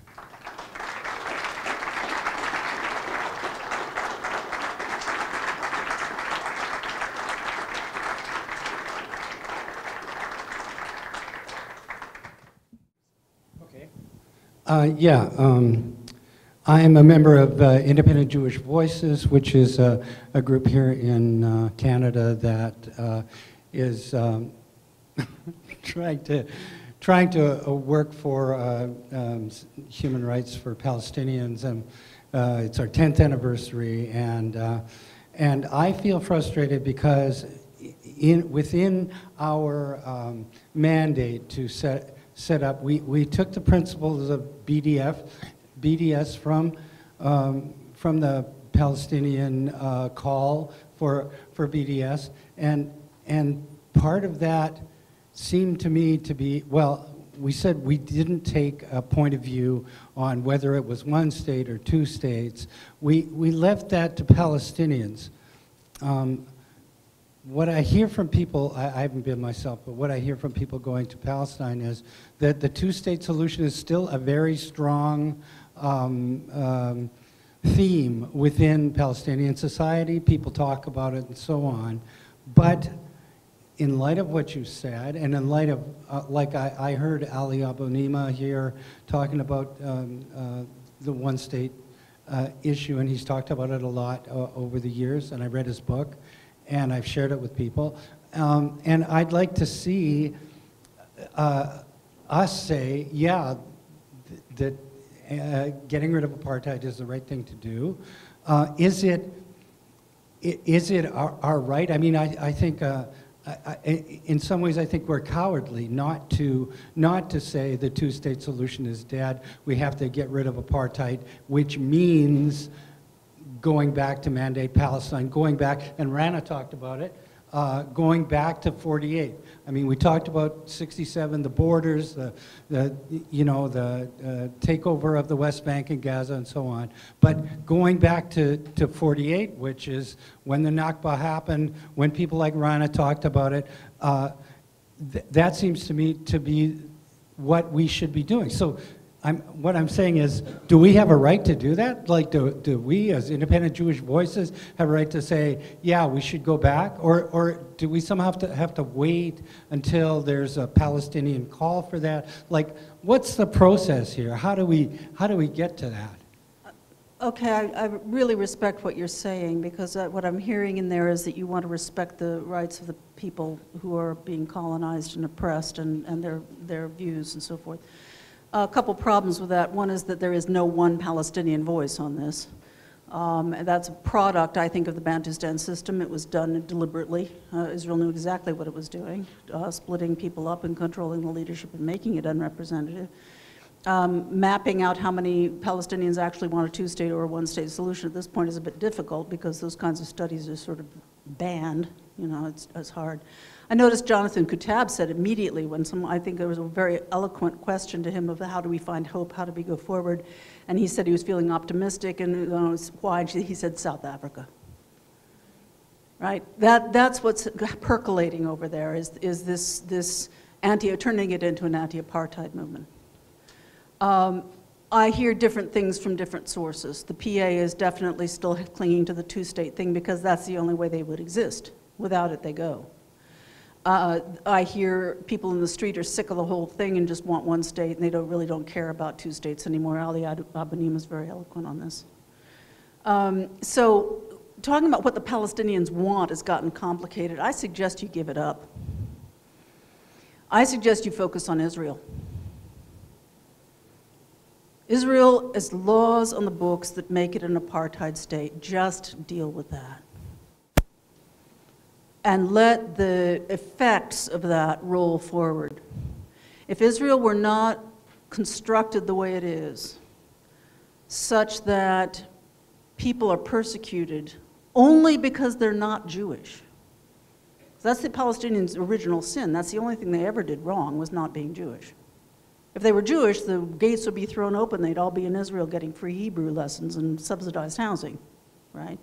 I am a member of Independent Jewish Voices, which is a group here in Canada that is trying to work for human rights for Palestinians, and it's our 10th anniversary, and I feel frustrated because within our mandate to set up, we took the principles of BDS from the Palestinian call for BDS, and part of that seemed to me to be, well, we said we didn't take a point of view on whether it was one state or two states. We left that to Palestinians. What I hear from people, I haven't been myself, but what I hear from people going to Palestine is that the two-state solution is still a very strong theme within Palestinian society. People talk about it and so on. But in light of what you said, and in light of, like I heard Ali Abunimah here talking about the one-state issue, and he's talked about it a lot over the years, and I read his book, and I've shared it with people. And I'd like to see us say, yeah, that getting rid of apartheid is the right thing to do. Is it our right? I mean, I think in some ways I think we're cowardly not to say the two-state solution is dead. We have to get rid of apartheid, which means going back to mandate Palestine, going back, and Rana talked about it, going back to 48. I mean, we talked about 67, the borders, the takeover of the West Bank and Gaza and so on. But going back to 48, which is when the Nakba happened, when people like Rana talked about it, that seems to me to be what we should be doing. So what I'm saying is, do we have a right to do that? Like, do we, as independent Jewish voices, have a right to say, yeah, we should go back? Or do we somehow have to wait until there's a Palestinian call for that? Like, what's the process here? How do we get to that? Okay, I really respect what you're saying, because what I'm hearing in there is that you want to respect the rights of the people who are being colonized and oppressed and their views and so forth. A couple problems with that. One is that there is no one Palestinian voice on this. And that's a product, I think, of the Bantustan system. It was done deliberately. Israel knew exactly what it was doing, splitting people up and controlling the leadership and making it unrepresentative. Mapping out how many Palestinians actually want a two-state or a one-state solution at this point is a bit difficult, because those kinds of studies are sort of banned. You know, it's hard. I noticed Jonathan Kutab said immediately when I think there was a very eloquent question to him of how do we find hope, how do we go forward, and he said he was feeling optimistic, and why? He said South Africa. Right? That's what's percolating over there, is this turning it into an anti-apartheid movement. I hear different things from different sources. The PA is definitely still clinging to the two-state thing because that's the only way they would exist. Without it, they go. I hear people in the street are sick of the whole thing and just want one state, and they really don't care about two states anymore. Ali Abunimah is very eloquent on this. So talking about what the Palestinians want has gotten complicated. I suggest you give it up. I suggest you focus on Israel. Israel has laws on the books that make it an apartheid state. Just deal with that. And let the effects of that roll forward. If Israel were not constructed the way it is, such that people are persecuted only because they're not Jewish. That's the Palestinians' original sin. That's the only thing they ever did wrong, was not being Jewish. If they were Jewish, the gates would be thrown open. They'd all be in Israel getting free Hebrew lessons and subsidized housing, right?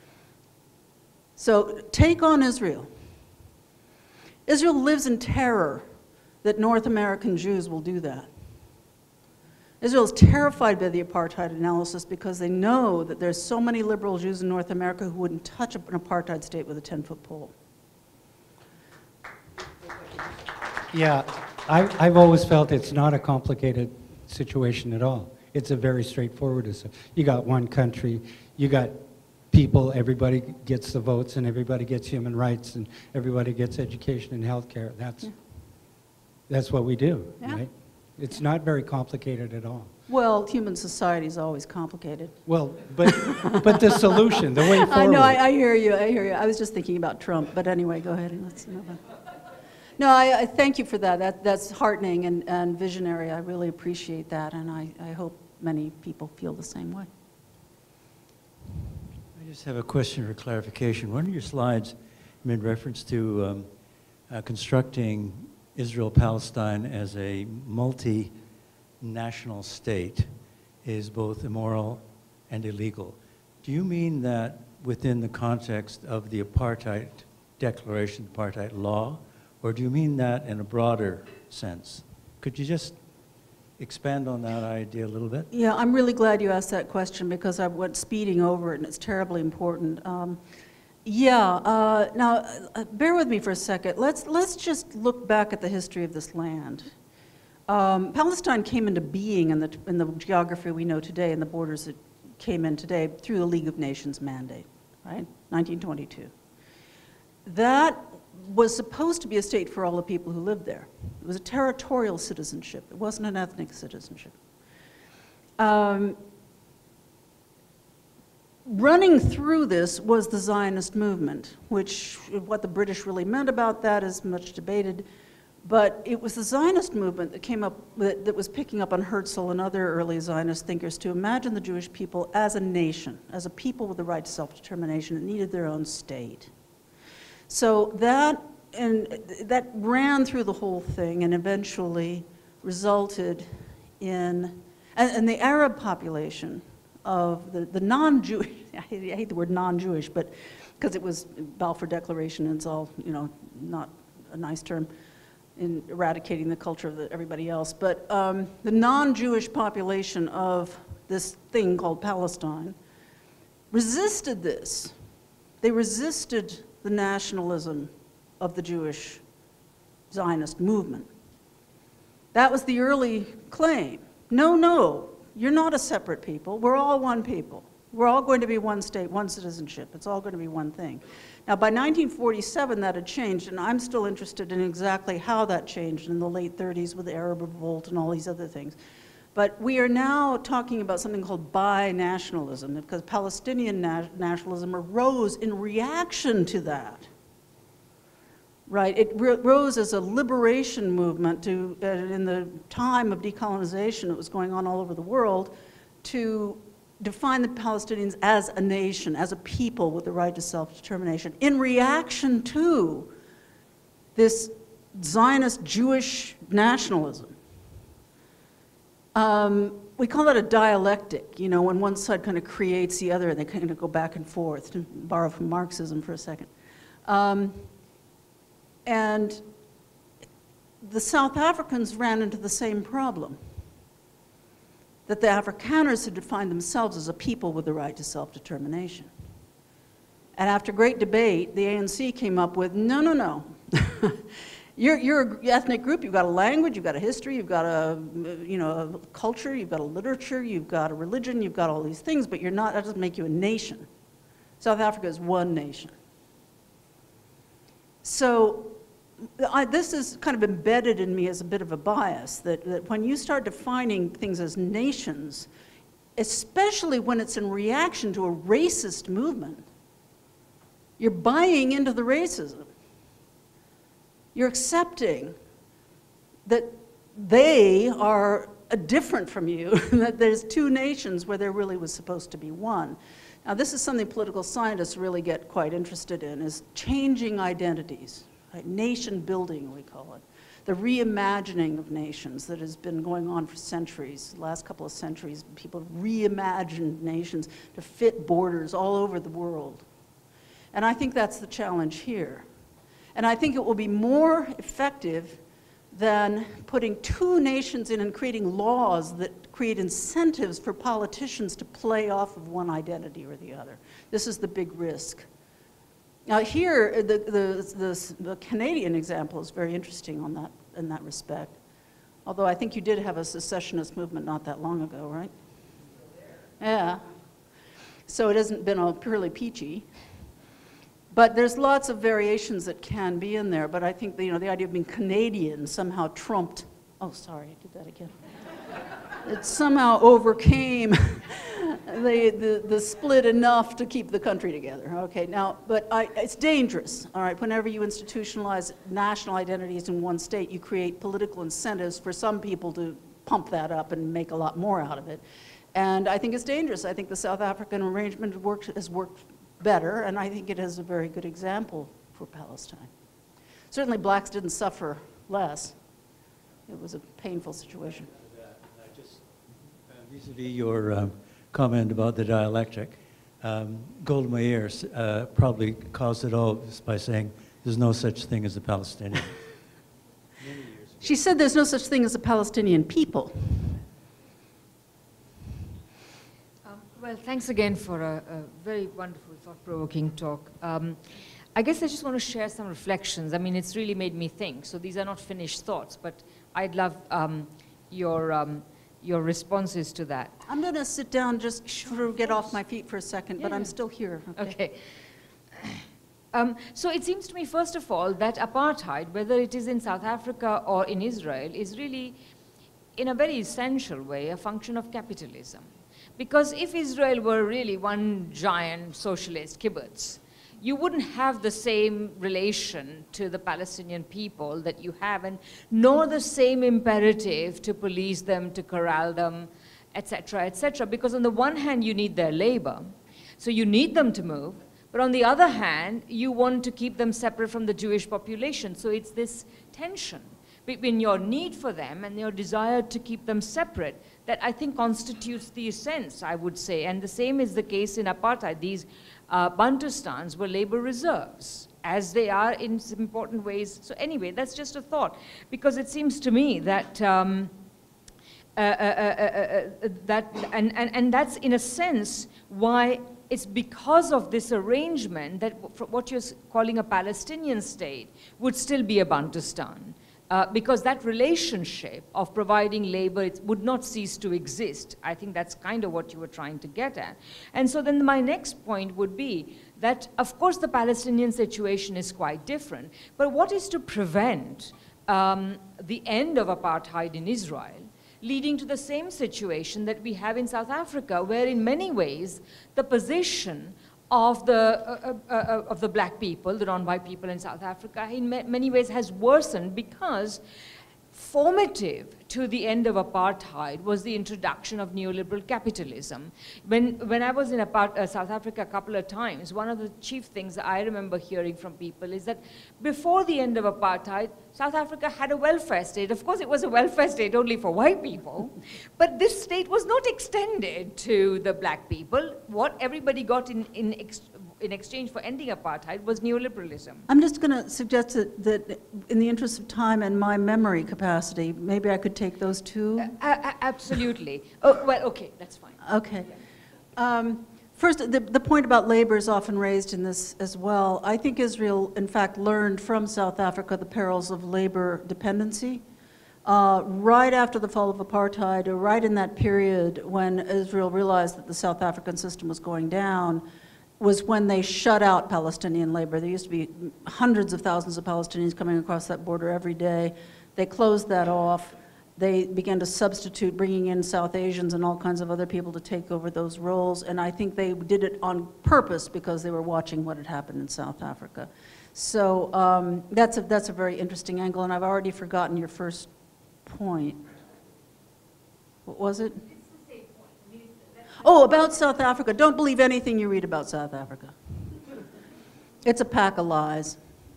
So take on Israel. Israel lives in terror that North American Jews will do that. Israel is terrified by the apartheid analysis because they know that there's so many liberal Jews in North America who wouldn't touch an apartheid state with a 10-foot pole. Yeah, I've always felt it's not a complicated situation at all. It's a very straightforward. You got one country, you got people, everybody gets the votes, and everybody gets human rights, and everybody gets education and health care. That's what we do, right? It's not very complicated at all. Well, human society is always complicated. Well, but the solution, the way forward. I know, I hear you, I hear you. I was just thinking about Trump, but anyway, go ahead and let's move on. No, I thank you for that. That's heartening and visionary. I really appreciate that, and I hope many people feel the same way. I just have a question for clarification. One of your slides made reference to constructing Israel-Palestine as a multinational state is both immoral and illegal. Do you mean that within the context of the apartheid declaration, apartheid law, or do you mean that in a broader sense? Could you just expand on that idea a little bit? Yeah, I'm really glad you asked that question because I went speeding over it and it's terribly important. Now, bear with me for a second. Let's just look back at the history of this land. Palestine came into being in the geography we know today and the borders that came in today through the League of Nations mandate, right? 1922. That was supposed to be a state for all the people who lived there. It was a territorial citizenship. It wasn't an ethnic citizenship. Running through this was the Zionist movement, which what the British really meant about that is much debated. But it was the Zionist movement that came up, that was picking up on Herzl and other early Zionist thinkers to imagine the Jewish people as a nation, as a people with the right to self-determination that needed their own state. So that ran through the whole thing and eventually resulted in, and the Arab population of the non-Jewish, I hate the word non-Jewish, but because it was Balfour Declaration and it's all, not a nice term in eradicating the culture of everybody else, but the non-Jewish population of this thing called Palestine resisted this. They resisted the nationalism of the Jewish Zionist movement. That was the early claim. No, you're not a separate people. We're all one people. We're all going to be one state, one citizenship. It's all going to be one thing. Now, by 1947, that had changed, and I'm still interested in exactly how that changed in the late 30s with the Arab Revolt and all these other things. But we are now talking about something called binationalism, because Palestinian nationalism arose in reaction to that. Right, it rose as a liberation movement to, in the time of decolonization that was going on all over the world, to define the Palestinians as a nation, as a people with the right to self-determination, in reaction to this Zionist Jewish nationalism. We call that a dialectic, when one side kind of creates the other and they kind of go back and forth, to borrow from Marxism for a second. And the South Africans ran into the same problem, that the Afrikaners had defined themselves as a people with the right to self-determination. And after great debate, the ANC came up with, no. You're an ethnic group, you've got a language, you've got a history, you've got a culture, you've got a literature, you've got a religion, you've got all these things, but that doesn't make you a nation. South Africa is one nation. So this is kind of embedded in me as a bit of a bias, that when you start defining things as nations, especially when it's in reaction to a racist movement, you're buying into the racism. You're accepting that they are different from you, that there's two nations where there really was supposed to be one. Now, this is something political scientists really get quite interested in, is changing identities. Right? Nation building, we call it. The reimagining of nations that has been going on for centuries. The last couple of centuries, people have reimagined nations to fit borders all over the world. And I think that's the challenge here. And I think it will be more effective than putting two nations in and creating laws that create incentives for politicians to play off of one identity or the other. This is the big risk. Now here, the Canadian example is very interesting in that respect. Although I think you did have a secessionist movement not that long ago, right? Yeah. So it hasn't been all purely peachy. But there's lots of variations that can be in there. But I think the idea of being Canadian somehow trumped. Oh, sorry, I did that again. It somehow overcame the split enough to keep the country together. Okay, now, but it's dangerous. All right, whenever you institutionalize national identities in one state, you create political incentives for some people to pump that up and make a lot more out of it. And I think it's dangerous. I think the South African arrangement has worked better, and I think it is a very good example for Palestine. Certainly blacks didn't suffer less. It was a painful situation. Vis-a-vis your comment about the dialectic, Golda Meir probably caused it all just by saying there's no such thing as a Palestinian. She said there's no such thing as a Palestinian people. Well, thanks again for a very wonderful, thought-provoking talk. I guess I just want to share some reflections. I mean, it's really made me think. So these are not finished thoughts, but I'd love your responses to that. I'm going to sit down just to get off my feet for a second, but I'm still here. Okay. So it seems to me, first of all, that apartheid, whether it is in South Africa or in Israel, is really, in a very essential way, a function of capitalism. Because if Israel were really one giant socialist kibbutz, you wouldn't have the same relation to the Palestinian people that you have, and nor the same imperative to police them, to corral them, etc., because on the one hand, you need their labor, so you need them to move, but on the other hand, you want to keep them separate from the Jewish population. So it's this tension between your need for them and your desire to keep them separate that I think constitutes the essence, I would say. And the same is the case in apartheid. These Bantustans were labor reserves, as they are in some important ways. So anyway, that's just a thought, because it seems to me that that's in a sense why it's because of this arrangement that what you're calling a Palestinian state would still be a Bantustan. Because that relationship of providing labor would not cease to exist. I think that's kind of what you were trying to get at. And so then my next point would be that, of course, the Palestinian situation is quite different, but what is to prevent the end of apartheid in Israel, leading to the same situation that we have in South Africa, where in many ways the position of the black people, the non-white people in South Africa, in many ways has worsened, because formative to the end of apartheid was the introduction of neoliberal capitalism. When I was in South Africa a couple of times, one of the chief things I remember hearing from people is that before the end of apartheid, South Africa had a welfare state. Of course, it was a welfare state only for white people, but this state was not extended to the black people. What everybody got in exchange for ending apartheid was neoliberalism. I'm just going to suggest that in the interest of time and my memory capacity, maybe I could take those two. Absolutely. Oh, well, okay, that's fine. Okay. First, the point about labor is often raised in this as well. I think Israel, in fact, learned from South Africa the perils of labor dependency. Right after the fall of apartheid, or right in that period when Israel realized that the South African system was going down, was when they shut out Palestinian labor. There used to be hundreds of thousands of Palestinians coming across that border every day. They closed that off. They began to substitute, bringing in South Asians and all kinds of other people to take over those roles. And I think they did it on purpose because they were watching what had happened in South Africa. So that's a very interesting angle, and I've already forgotten your first point. What was it? Oh, about South Africa. Don't believe anything you read about South Africa. It's a pack of lies.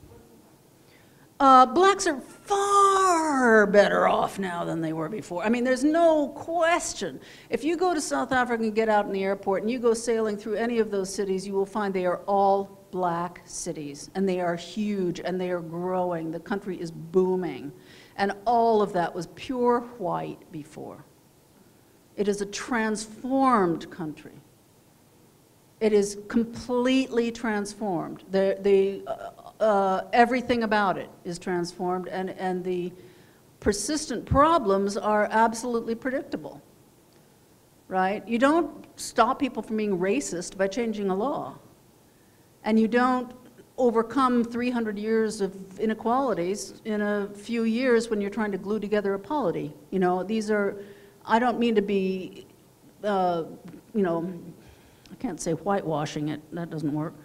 Blacks are far better off now than they were before. I mean, there's no question. If you go to South Africa and get out in the airport and you go sailing through any of those cities, you will find they are all black cities, and they are huge, and they are growing. The country is booming. And all of that was pure white before. It is a transformed country. It is completely transformed. Everything about it is transformed, and the persistent problems are absolutely predictable, right? You don't stop people from being racist by changing a law, and you don't overcome 300 years of inequalities in a few years when you're trying to glue together a polity. You know, these are, I don't mean to be, you know, I can't say whitewashing it, that doesn't work.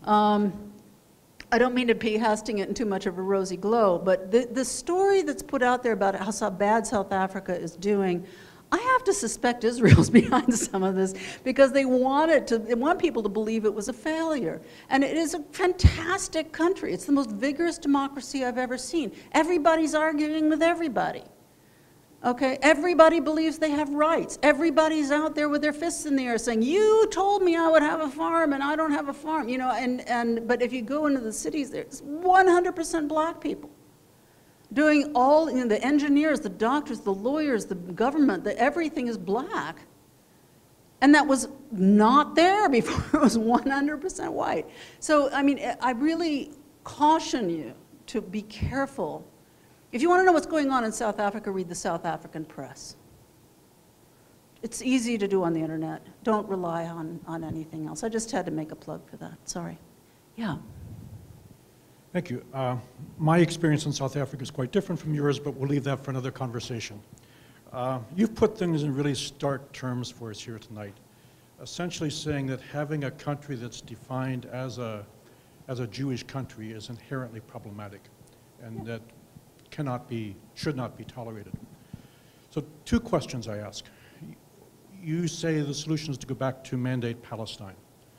I don't mean to be casting it in too much of a rosy glow, but the story that's put out there about how bad South Africa is doing, I have to suspect Israel's behind some of this, because they want people to believe it was a failure. And it is a fantastic country. It's the most vigorous democracy I've ever seen. Everybody's arguing with everybody. Okay, everybody believes they have rights. Everybody's out there with their fists in the air saying, you told me I would have a farm and I don't have a farm, you know, but if you go into the cities, there's 100% black people doing all, you know, the engineers, the doctors, the lawyers, the government, everything is black. And that was not there before it was 100% white. So, I mean, I really caution you to be careful. If you want to know what's going on in South Africa, read the South African press. It's easy to do on the internet. Don't rely on anything else. I just had to make a plug for that. Sorry. Yeah. Thank you. My experience in South Africa is quite different from yours, but we'll leave that for another conversation. You've put things in really stark terms for us here tonight, essentially saying that having a country that's defined as a Jewish country is inherently problematic, and that should not be tolerated. So 2 questions I ask. You say the solution is to go back to mandate Palestine.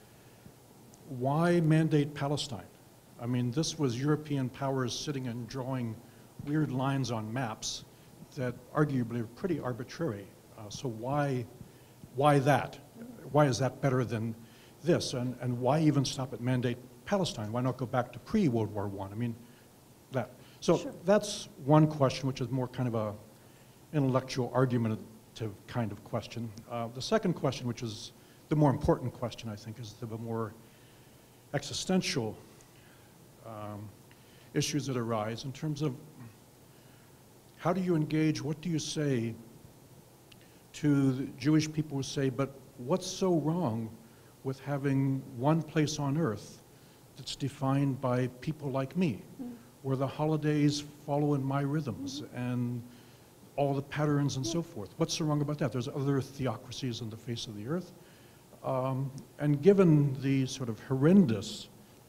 Why mandate Palestine? I mean, this was European powers sitting and drawing weird lines on maps that arguably are pretty arbitrary. So why that? Why is that better than this? And why even stop at mandate Palestine? Why not go back to pre-World War I? I mean, that. So sure. That's one question, which is more kind of a intellectual argumentative kind of question. The second question, which is the more important question, I think, is the more existential issues that arise in terms of how do you engage, what do you say to the Jewish people who say, but what's so wrong with having one place on earth that's defined by people like me, where the holidays follow in my rhythms and all the patterns and so forth? What's so wrong about that? There's other theocracies on the face of the earth. And given the sort of horrendous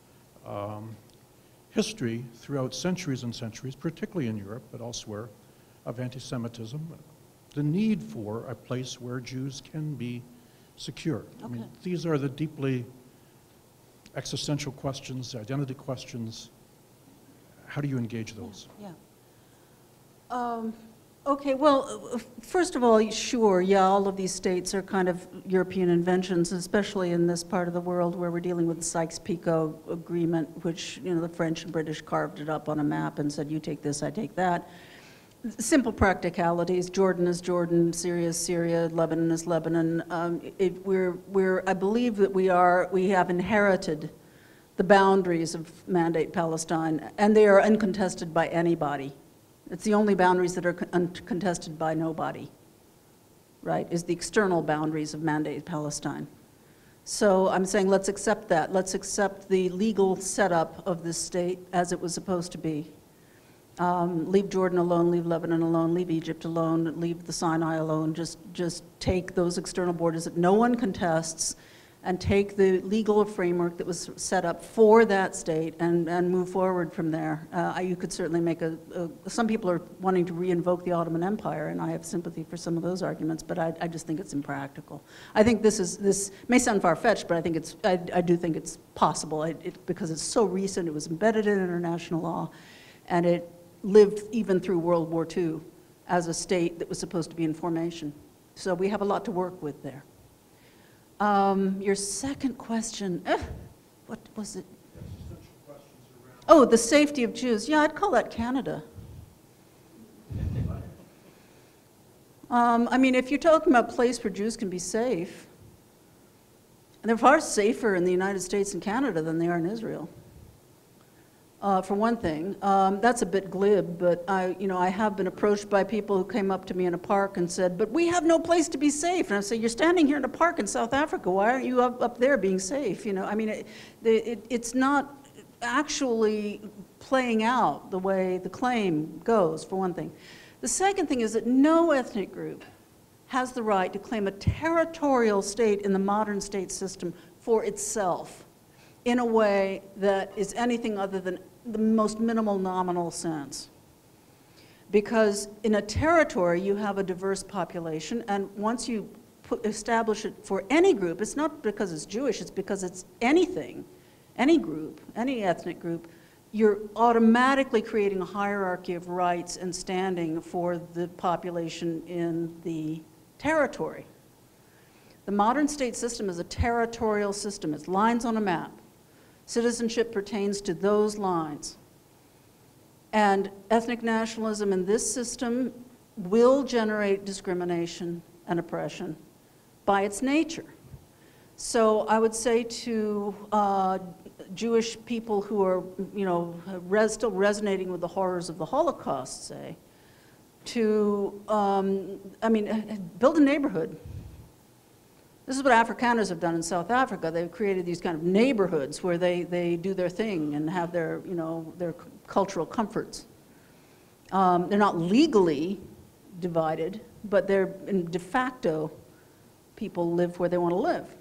history throughout centuries and centuries, particularly in Europe, but elsewhere, of anti-Semitism, the need for a place where Jews can be secure. Okay. I mean, these are the deeply existential questions, identity questions. How do you engage those? Yeah. Okay, well, first of all, sure, yeah, all of these states are kind of European inventions, especially in this part of the world where we're dealing with the Sykes-Picot Agreement, which, you know, the French and British carved it up on a map and said, you take this, I take that. Simple practicalities. Jordan is Jordan, Syria is Syria, Lebanon is Lebanon. I believe that we have inherited the boundaries of Mandate Palestine, and they are uncontested by anybody. It's the only boundaries that are uncontested by nobody, right, is the external boundaries of Mandate Palestine. So I'm saying let's accept that. Let's accept the legal setup of this state as it was supposed to be. Leave Jordan alone, leave Lebanon alone, leave Egypt alone, leave the Sinai alone. Just take those external borders that no one contests and take the legal framework that was set up for that state and move forward from there. You could certainly make some people are wanting to re-invoke the Ottoman Empire, and I have sympathy for some of those arguments, but I just think it's impractical. I think this may sound far-fetched, but I think I do think it's possible because it's so recent. It was embedded in international law, and it lived even through World War II as a state that was supposed to be in formation. So we have a lot to work with there. Your second question, what was it? Oh, the safety of Jews. Yeah, I'd call that Canada. I mean, if you're talking about a place where Jews can be safe, they're far safer in the United States and Canada than they are in Israel. For one thing, that's a bit glib, but I have been approached by people who came up to me in a park and said, but we have no place to be safe. And I say, you're standing here in a park in South Africa. Why aren't you up there being safe? You know, I mean, it's not actually playing out the way the claim goes, for one thing. The second thing is that no ethnic group has the right to claim a territorial state in the modern state system for itself in a way that is anything other than the most minimal nominal sense. Because in a territory, you have a diverse population, and once you establish it for any group, it's not because it's Jewish, it's because it's anything, any group, any ethnic group, you're automatically creating a hierarchy of rights and standing for the population in the territory. The modern state system is a territorial system. It's lines on a map. Citizenship pertains to those lines. And ethnic nationalism in this system will generate discrimination and oppression by its nature. So I would say to Jewish people who are, you know, still resonating with the horrors of the Holocaust, say, to, build a neighborhood. This is what Afrikaners have done in South Africa. They've created these kind of neighborhoods where they do their thing and have their, you know, their cultural comforts. They're not legally divided, but they're de facto, people live where they want to live.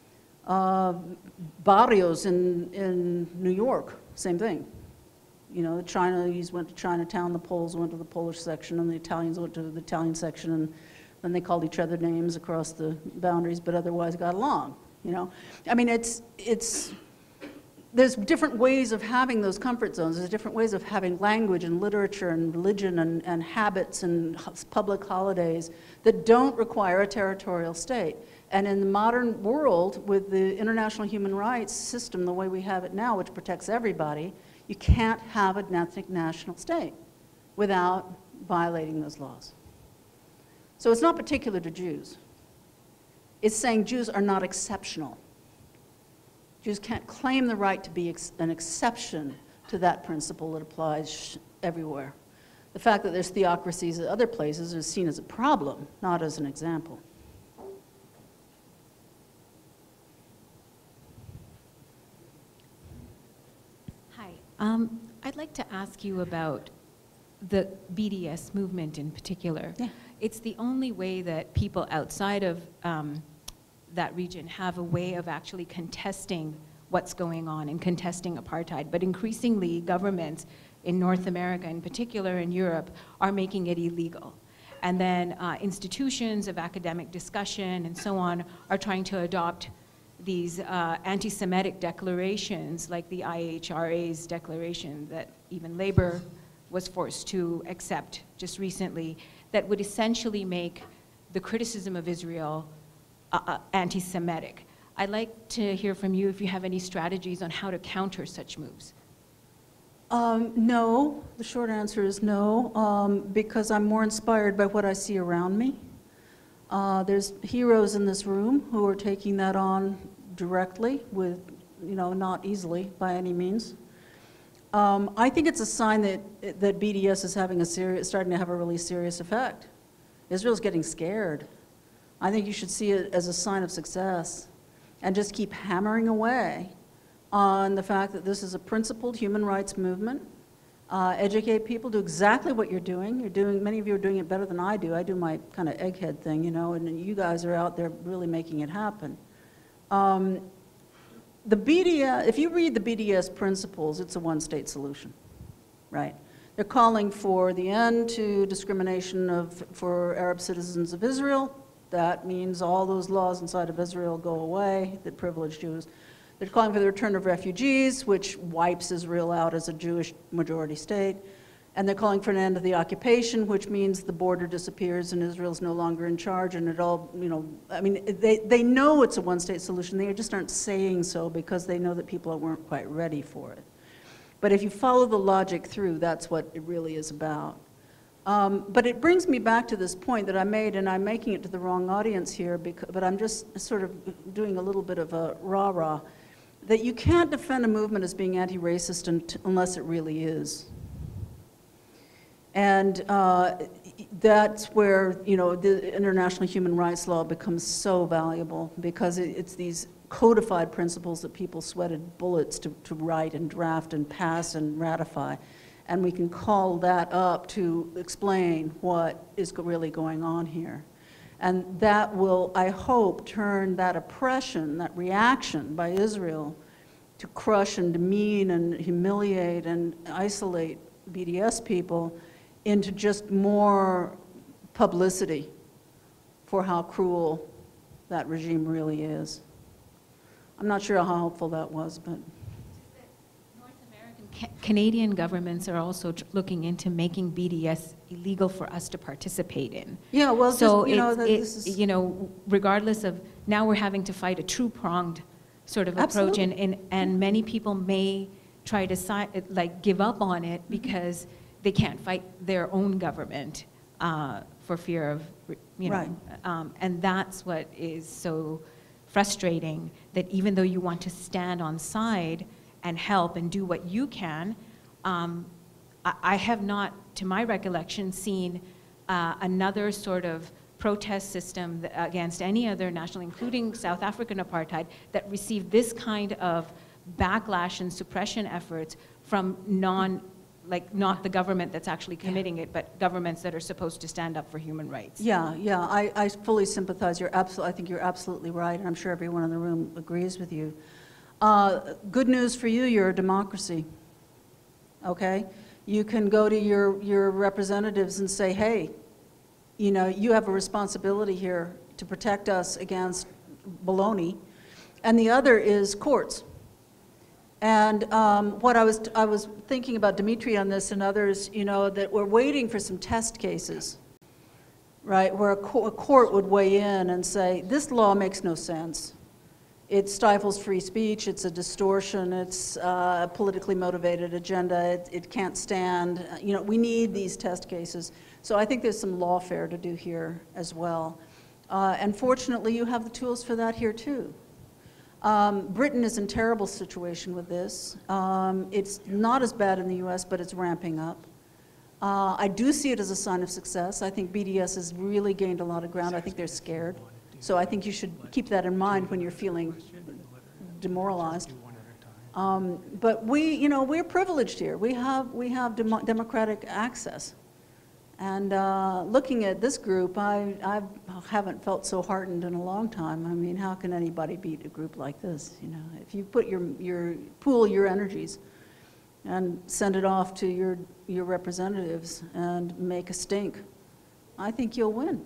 Barrios in New York, same thing. You know, the Chinese went to Chinatown, the Poles went to the Polish section, and the Italians went to the Italian section, and then they called each other names across the boundaries, but otherwise got along, you know? I mean, there's different ways of having those comfort zones. There's different ways of having language and literature and religion and habits and public holidays that don't require a territorial state. And in the modern world, with the international human rights system, the way we have it now, which protects everybody, you can't have an ethnic national state without violating those laws. So it's not particular to Jews. It's saying Jews are not exceptional. Jews can't claim the right to be an exception to that principle that applies everywhere. The fact that there's theocracies at other places is seen as a problem, not as an example. Hi. I'd like to ask you about the BDS movement in particular. Yeah. It's the only way that people outside of that region have a way of actually contesting what's going on and contesting apartheid. But increasingly, governments in North America, in particular in Europe, are making it illegal. And then institutions of academic discussion and so on are trying to adopt these anti-Semitic declarations, like the IHRA's declaration that even labor was forced to accept just recently, that would essentially make the criticism of Israel anti-Semitic. I'd like to hear from you if you have any strategies on how to counter such moves. No, the short answer is no, because I'm more inspired by what I see around me. There's heroes in this room who are taking that on directly with, you know, not easily by any means. I think it's a sign that BDS is having starting to have a really serious effect. Israel's getting scared. I think you should see it as a sign of success and just keep hammering away on the fact that this is a principled human rights movement. Educate people, do exactly what you're doing. Many of you are doing it better than I do. I do my kind of egghead thing, you know, and you guys are out there really making it happen. The BDS, if you read the BDS principles, it's a one-state solution, right? They're calling for the end to discrimination for Arab citizens of Israel. That means all those laws inside of Israel go away that privilege Jews. They're calling for the return of refugees, which wipes Israel out as a Jewish majority state. And they're calling for an end of the occupation, which means the border disappears and Israel's no longer in charge, and it all, you know, I mean, they know it's a one-state solution. They just aren't saying so because they know that people weren't quite ready for it. But if you follow the logic through, that's what it really is about. But it brings me back to this point that I made, and I'm making it to the wrong audience here, but I'm just sort of doing a little bit of a rah-rah, that you can't defend a movement as being anti-racist unless it really is. And that's where, you know, the international human rights law becomes so valuable, because it's these codified principles that people sweated bullets to write and draft and pass and ratify. And we can call that up to explain what is really going on here. And that will, I hope, turn that oppression, that reaction by Israel to crush and demean and humiliate and isolate BDS people into just more publicity for how cruel that regime really is. I'm not sure how helpful that was, but. North American, Canadian governments are also looking into making BDS illegal for us to participate in. Yeah, well, so just, you know, this is, you know, regardless of, now we're having to fight a two-pronged sort of approach, and many people may try to give up on it because they can't fight their own government for fear of, you know, Right. And that's what is so frustrating, that even though you want to stand on side and help and do what you can, I have not, to my recollection, seen another sort of protest system against any other national, including South African apartheid, that received this kind of backlash and suppression efforts from not the government that's actually committing it, but governments that are supposed to stand up for human rights. Yeah, yeah, I fully sympathize. I think you're absolutely right, and I'm sure everyone in the room agrees with you. Good news for you, you're a democracy, okay? You can go to your representatives and say, hey, you know, you have a responsibility here to protect us against baloney. And the other is courts. And what I was thinking about Dimitri on this and others, you know, that we're waiting for some test cases, right, where a court would weigh in and say, this law makes no sense. It stifles free speech, it's a distortion, it's a politically motivated agenda, it can't stand. You know, we need these test cases. So I think there's some lawfare to do here as well. And fortunately, you have the tools for that here too. Britain is in a terrible situation with this. It's not as bad in the US, but it's ramping up. I do see it as a sign of success. I think BDS has really gained a lot of ground. I think they're scared. So I think you should keep that in mind when you're feeling demoralized. But we, you know, we're privileged here. We have democratic access. And looking at this group, I haven't felt so heartened in a long time. I mean, how can anybody beat a group like this? You know, if you put pool your energies and send it off to your representatives and make a stink, I think you'll win.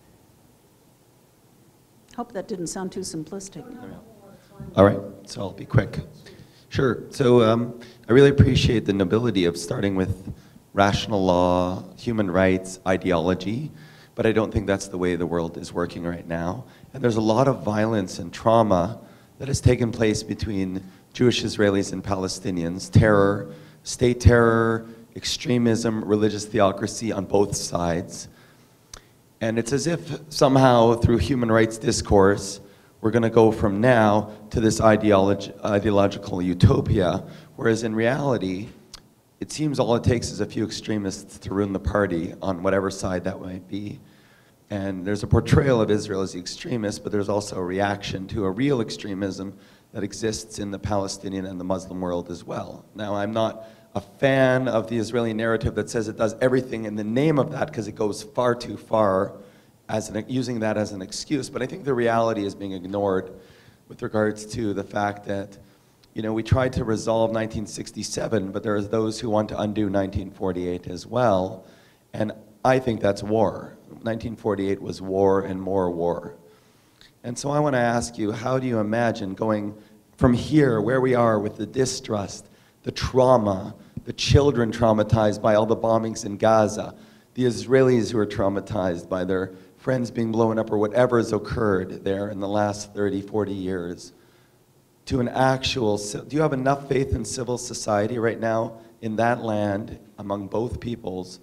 Hope that didn't sound too simplistic. All right, so I'll be quick. Sure, so I really appreciate the nobility of starting with rational law, human rights, ideology, but I don't think that's the way the world is working right now. And there's a lot of violence and trauma that has taken place between Jewish Israelis and Palestinians, terror, state terror, extremism, religious theocracy on both sides. And it's as if somehow through human rights discourse, we're going to go from now to this ideological utopia, whereas in reality, it seems all it takes is a few extremists to ruin the party on whatever side that might be. And there's a portrayal of Israel as the extremist, but there's also a reaction to a real extremism that exists in the Palestinian and the Muslim world as well. Now, I'm not a fan of the Israeli narrative that says it does everything in the name of that because it goes far too far as using that as an excuse. But I think the reality is being ignored with regards to the fact that, you know, we tried to resolve 1967, but there are those who want to undo 1948 as well. And I think that's war. 1948 was war and more war. And so I want to ask you, how do you imagine going from here, where we are with the distrust, the trauma, the children traumatized by all the bombings in Gaza, the Israelis who are traumatized by their friends being blown up or whatever has occurred there in the last 30, 40 years, to an actual, do you have enough faith in civil society right now in that land among both peoples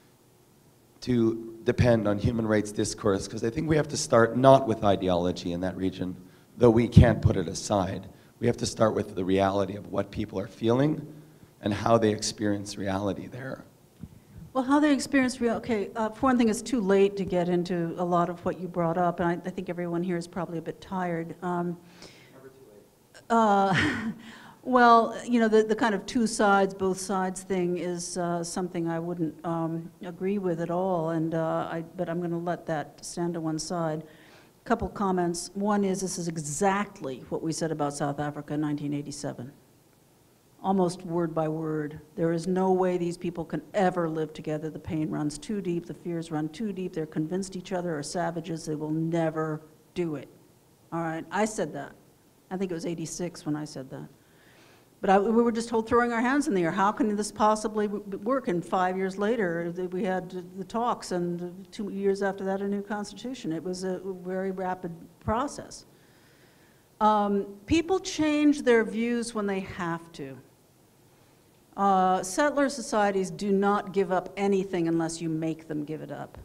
to depend on human rights discourse? Because I think we have to start not with ideology in that region, though we can't put it aside. We have to start with the reality of what people are feeling and how they experience reality there. Well, how they experience okay, for one thing, it's too late to get into a lot of what you brought up, and I think everyone here is probably a bit tired. Never too late. Well, you know, the kind of two sides, both sides thing is something I wouldn't agree with at all, and but I'm going to let that stand to one side. A couple comments. One is this is exactly what we said about South Africa in 1987. Almost word by word. There is no way these people can ever live together. The pain runs too deep, the fears run too deep, they're convinced each other are savages, they will never do it. All right, I said that. I think it was 86 when I said that. But we were just throwing our hands in the air. How can this possibly work? And 5 years later, we had the talks, and 2 years after that, a new constitution. It was a very rapid process. People change their views when they have to. Settler societies do not give up anything unless you make them give it up.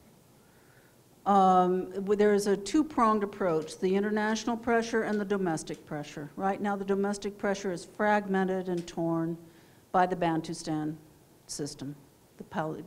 There is a two-pronged approach, the international pressure and the domestic pressure. Right now, the domestic pressure is fragmented and torn by the Bantustan system, the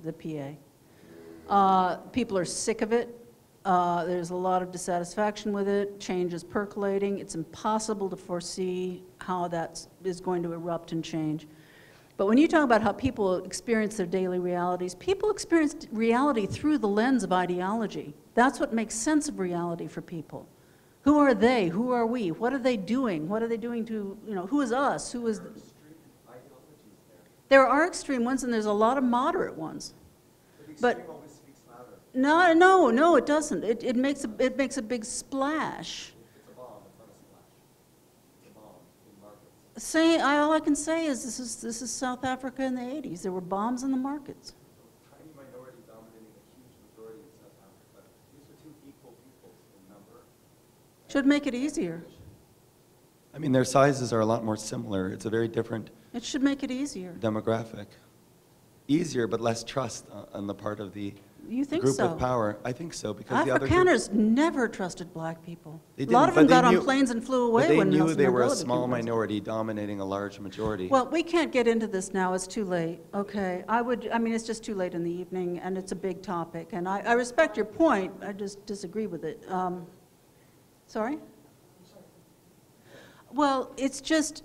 PA. People are sick of it. There's a lot of dissatisfaction with it. Change is percolating. It's impossible to foresee how that is going to erupt and change. But when you talk about how people experience their daily realities, people experience reality through the lens of ideology. That's what makes sense of reality for people. Who are they? Who are we? What are they doing? What are they doing to, who is us? Who is... There are extreme ones, and there's a lot of moderate ones. But always speaks louder. No, it doesn't. It makes a big splash. It's a bomb. It's not a splash. It's a bomb in markets. All I can say is this is South Africa in the 80s. There were bombs in the markets. Tiny minority dominating a huge majority in South Africa. These are two equal peoples in number. Should make it easier. I mean, their sizes are a lot more similar. It's a very different... It should make it easier. Demographic. Easier, but less trust on the part of the group with power. I think so, because the other Afrikaners never trusted black people. A lot of them got on planes and flew away when Nelson Mandela became president. But they knew they were a small minority dominating a large majority. Well, we can't get into this now. It's too late. Okay, it's just too late in the evening, and it's a big topic. And I respect your point. I just disagree with it. Sorry? Well, it's just...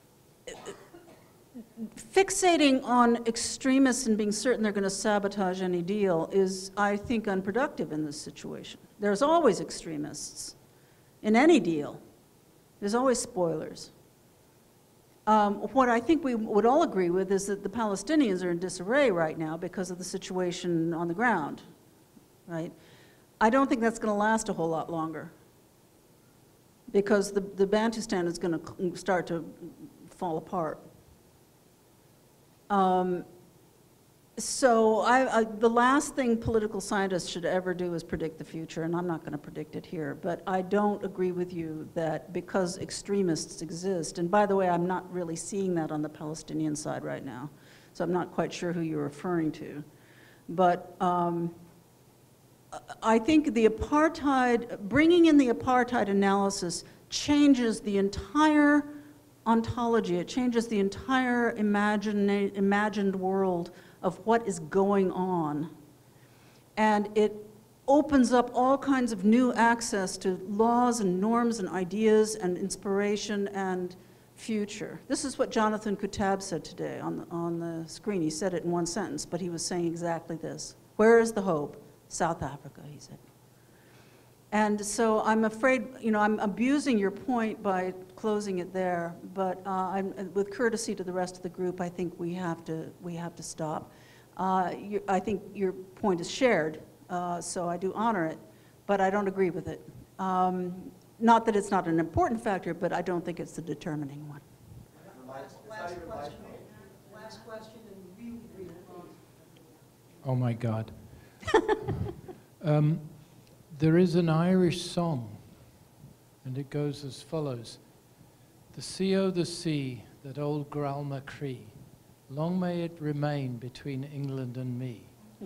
Fixating on extremists and being certain they're going to sabotage any deal is, I think, unproductive in this situation. There's always extremists in any deal. There's always spoilers. What I think we would all agree with is that the Palestinians are in disarray right now because of the situation on the ground, right? I don't think that's going to last a whole lot longer because the Bantustan is going to start to fall apart. The last thing political scientists should ever do is predict the future, and I'm not going to predict it here, but I don't agree with you that because extremists exist, and by the way, I'm not really seeing that on the Palestinian side right now, so I'm not quite sure who you're referring to, but I think the apartheid, bringing in the apartheid analysis changes the entire ontology. It changes the entire imagined world of what is going on. And it opens up all kinds of new access to laws and norms and ideas and inspiration and future. This is what Jonathan Kutab said today on the screen. He said it in one sentence, but he was saying exactly this. Where is the hope? South Africa, he said. And so I'm afraid, I'm abusing your point by closing it there, but with courtesy to the rest of the group, I think we have to stop. I think your point is shared, so I do honor it, but I don't agree with it. Not that it's not an important factor, but I don't think it's the determining one. Last question, and really brief. Oh my God. There is an Irish song, and it goes as follows. The sea, oh the sea, that old Gralma Cree, long may it remain between England and me.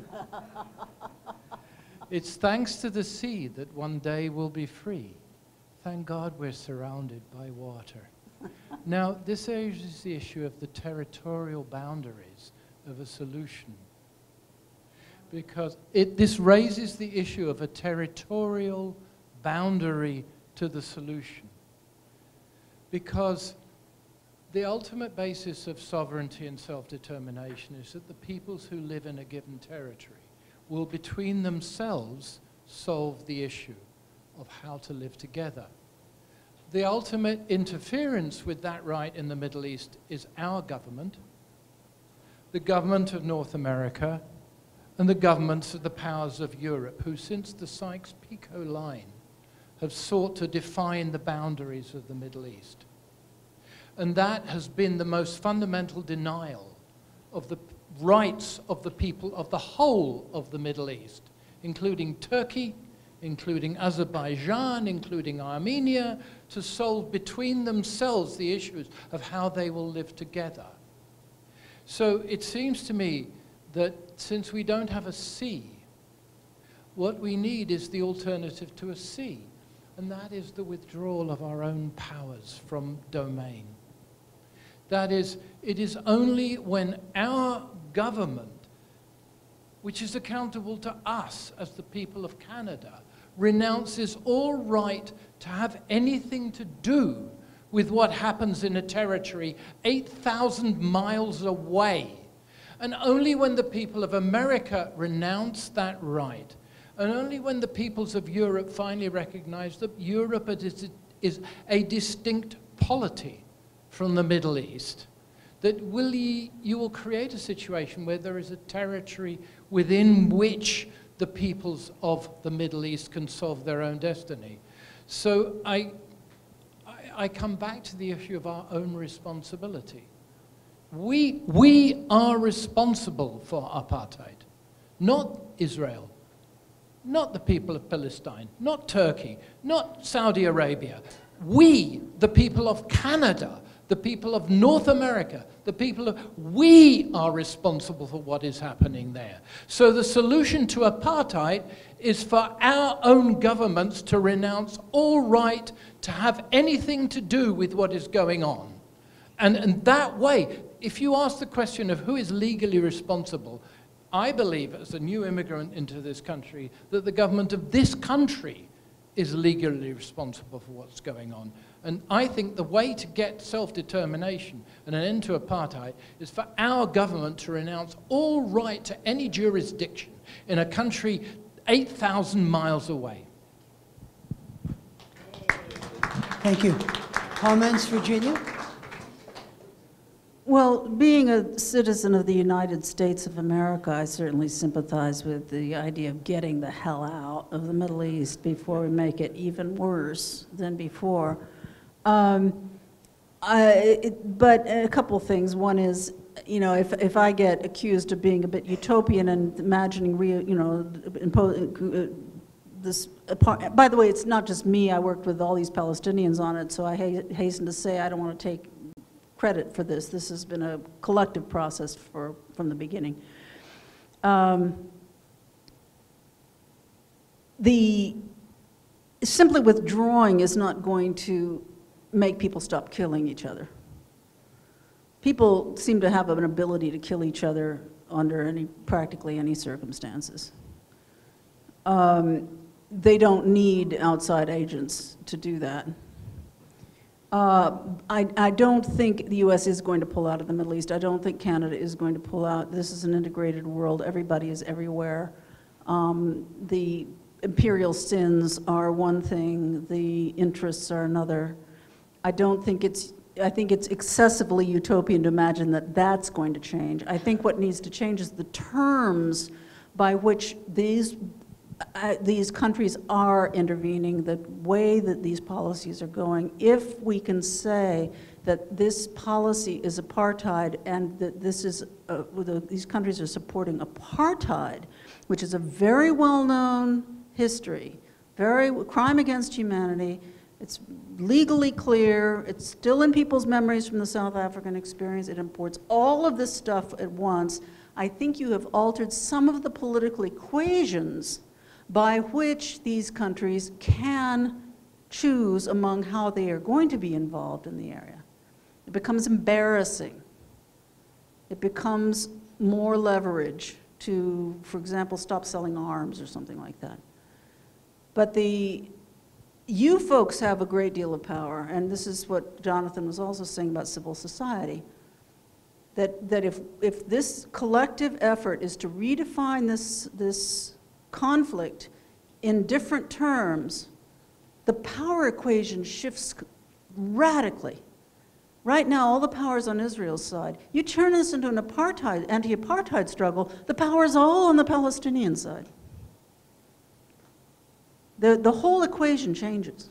It's thanks to the sea that one day we'll be free. Thank God we're surrounded by water. Now, this raises the issue of the territorial boundaries of a solution. Because this raises the issue of a territorial boundary to the solution. Because the ultimate basis of sovereignty and self-determination is that the peoples who live in a given territory will between themselves solve the issue of how to live together. The ultimate interference with that right in the Middle East is our government, the government of North America, and the governments of the powers of Europe, who since the Sykes-Picot line have sought to define the boundaries of the Middle East. And that has been the most fundamental denial of the rights of the people of the whole of the Middle East, including Turkey, including Azerbaijan, including Armenia, to solve between themselves the issues of how they will live together. So it seems to me that since we don't have a sea, what we need is the alternative to a sea, and that is the withdrawal of our own powers from domain. That is, it is only when our government, which is accountable to us as the people of Canada, renounces all right to have anything to do with what happens in a territory 8,000 miles away. And only when the people of America renounce that right, and only when the peoples of Europe finally recognize that Europe is a distinct polity from the Middle East, that you will create a situation where there is a territory within which the peoples of the Middle East can solve their own destiny. So I come back to the issue of our own responsibility. We are responsible for apartheid, not Israel, not the people of Palestine, not Turkey, not Saudi Arabia. We, the people of Canada, the people of North America, we are responsible for what is happening there. So the solution to apartheid is for our own governments to renounce all right to have anything to do with what is going on. And that way, if you ask the question of who is legally responsible, I believe, as a new immigrant into this country, that the government of this country is legally responsible for what's going on. And I think the way to get self-determination and an end to apartheid is for our government to renounce all right to any jurisdiction in a country 8,000 miles away. Thank you. Comments, Virginia? Well, being a citizen of the United States of America, I certainly sympathize with the idea of getting the hell out of the Middle East before we make it even worse than before. But a couple of things. One is, you know, if I get accused of being a bit utopian and imagining, this, by the way, it's not just me. I worked with all these Palestinians on it, so I hasten to say I don't want to take credit for this. This has been a collective process from the beginning. Simply withdrawing is not going to make people stop killing each other. People seem to have an ability to kill each other under practically any circumstances. They don't need outside agents to do that. I don't think the U.S. is going to pull out of the Middle East. I don't think Canada is going to pull out. This is an integrated world. Everybody is everywhere. The imperial sins are one thing. The interests are another. I think it's excessively utopian to imagine that that's going to change. I think what needs to change is the terms by which these countries are intervening, the way that these policies are going. If we can say that this policy is apartheid and that this is, these countries are supporting apartheid, which is a very well-known history, crime against humanity, it's legally clear, it's still in people's memories from the South African experience, it imports all of this stuff at once. I think you have altered some of the political equations by which these countries can choose among how they are going to be involved in the area. It becomes embarrassing. It becomes more leverage to, for example, stop selling arms or something like that. But you folks have a great deal of power, and this is what Jonathan was also saying about civil society, that if this collective effort is to redefine this conflict in different terms, the power equation shifts radically. Right now, all the power is on Israel's side. You turn this into an anti-apartheid struggle, the power is all on the Palestinian side. The whole equation changes.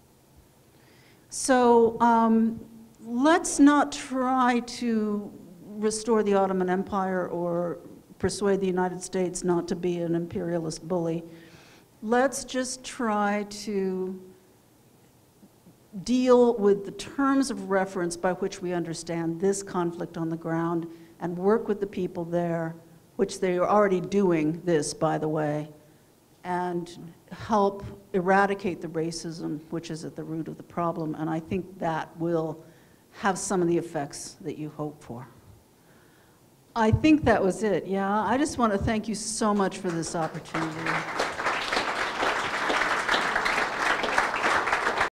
So let's not try to restore the Ottoman Empire or persuade the United States not to be an imperialist bully. Let's just try to deal with the terms of reference by which we understand this conflict on the ground and work with the people there, which they are already doing this, by the way, and help eradicate the racism, which is at the root of the problem. And I think that will have some of the effects that you hope for. I think that was it, yeah? I just want to thank you so much for this opportunity.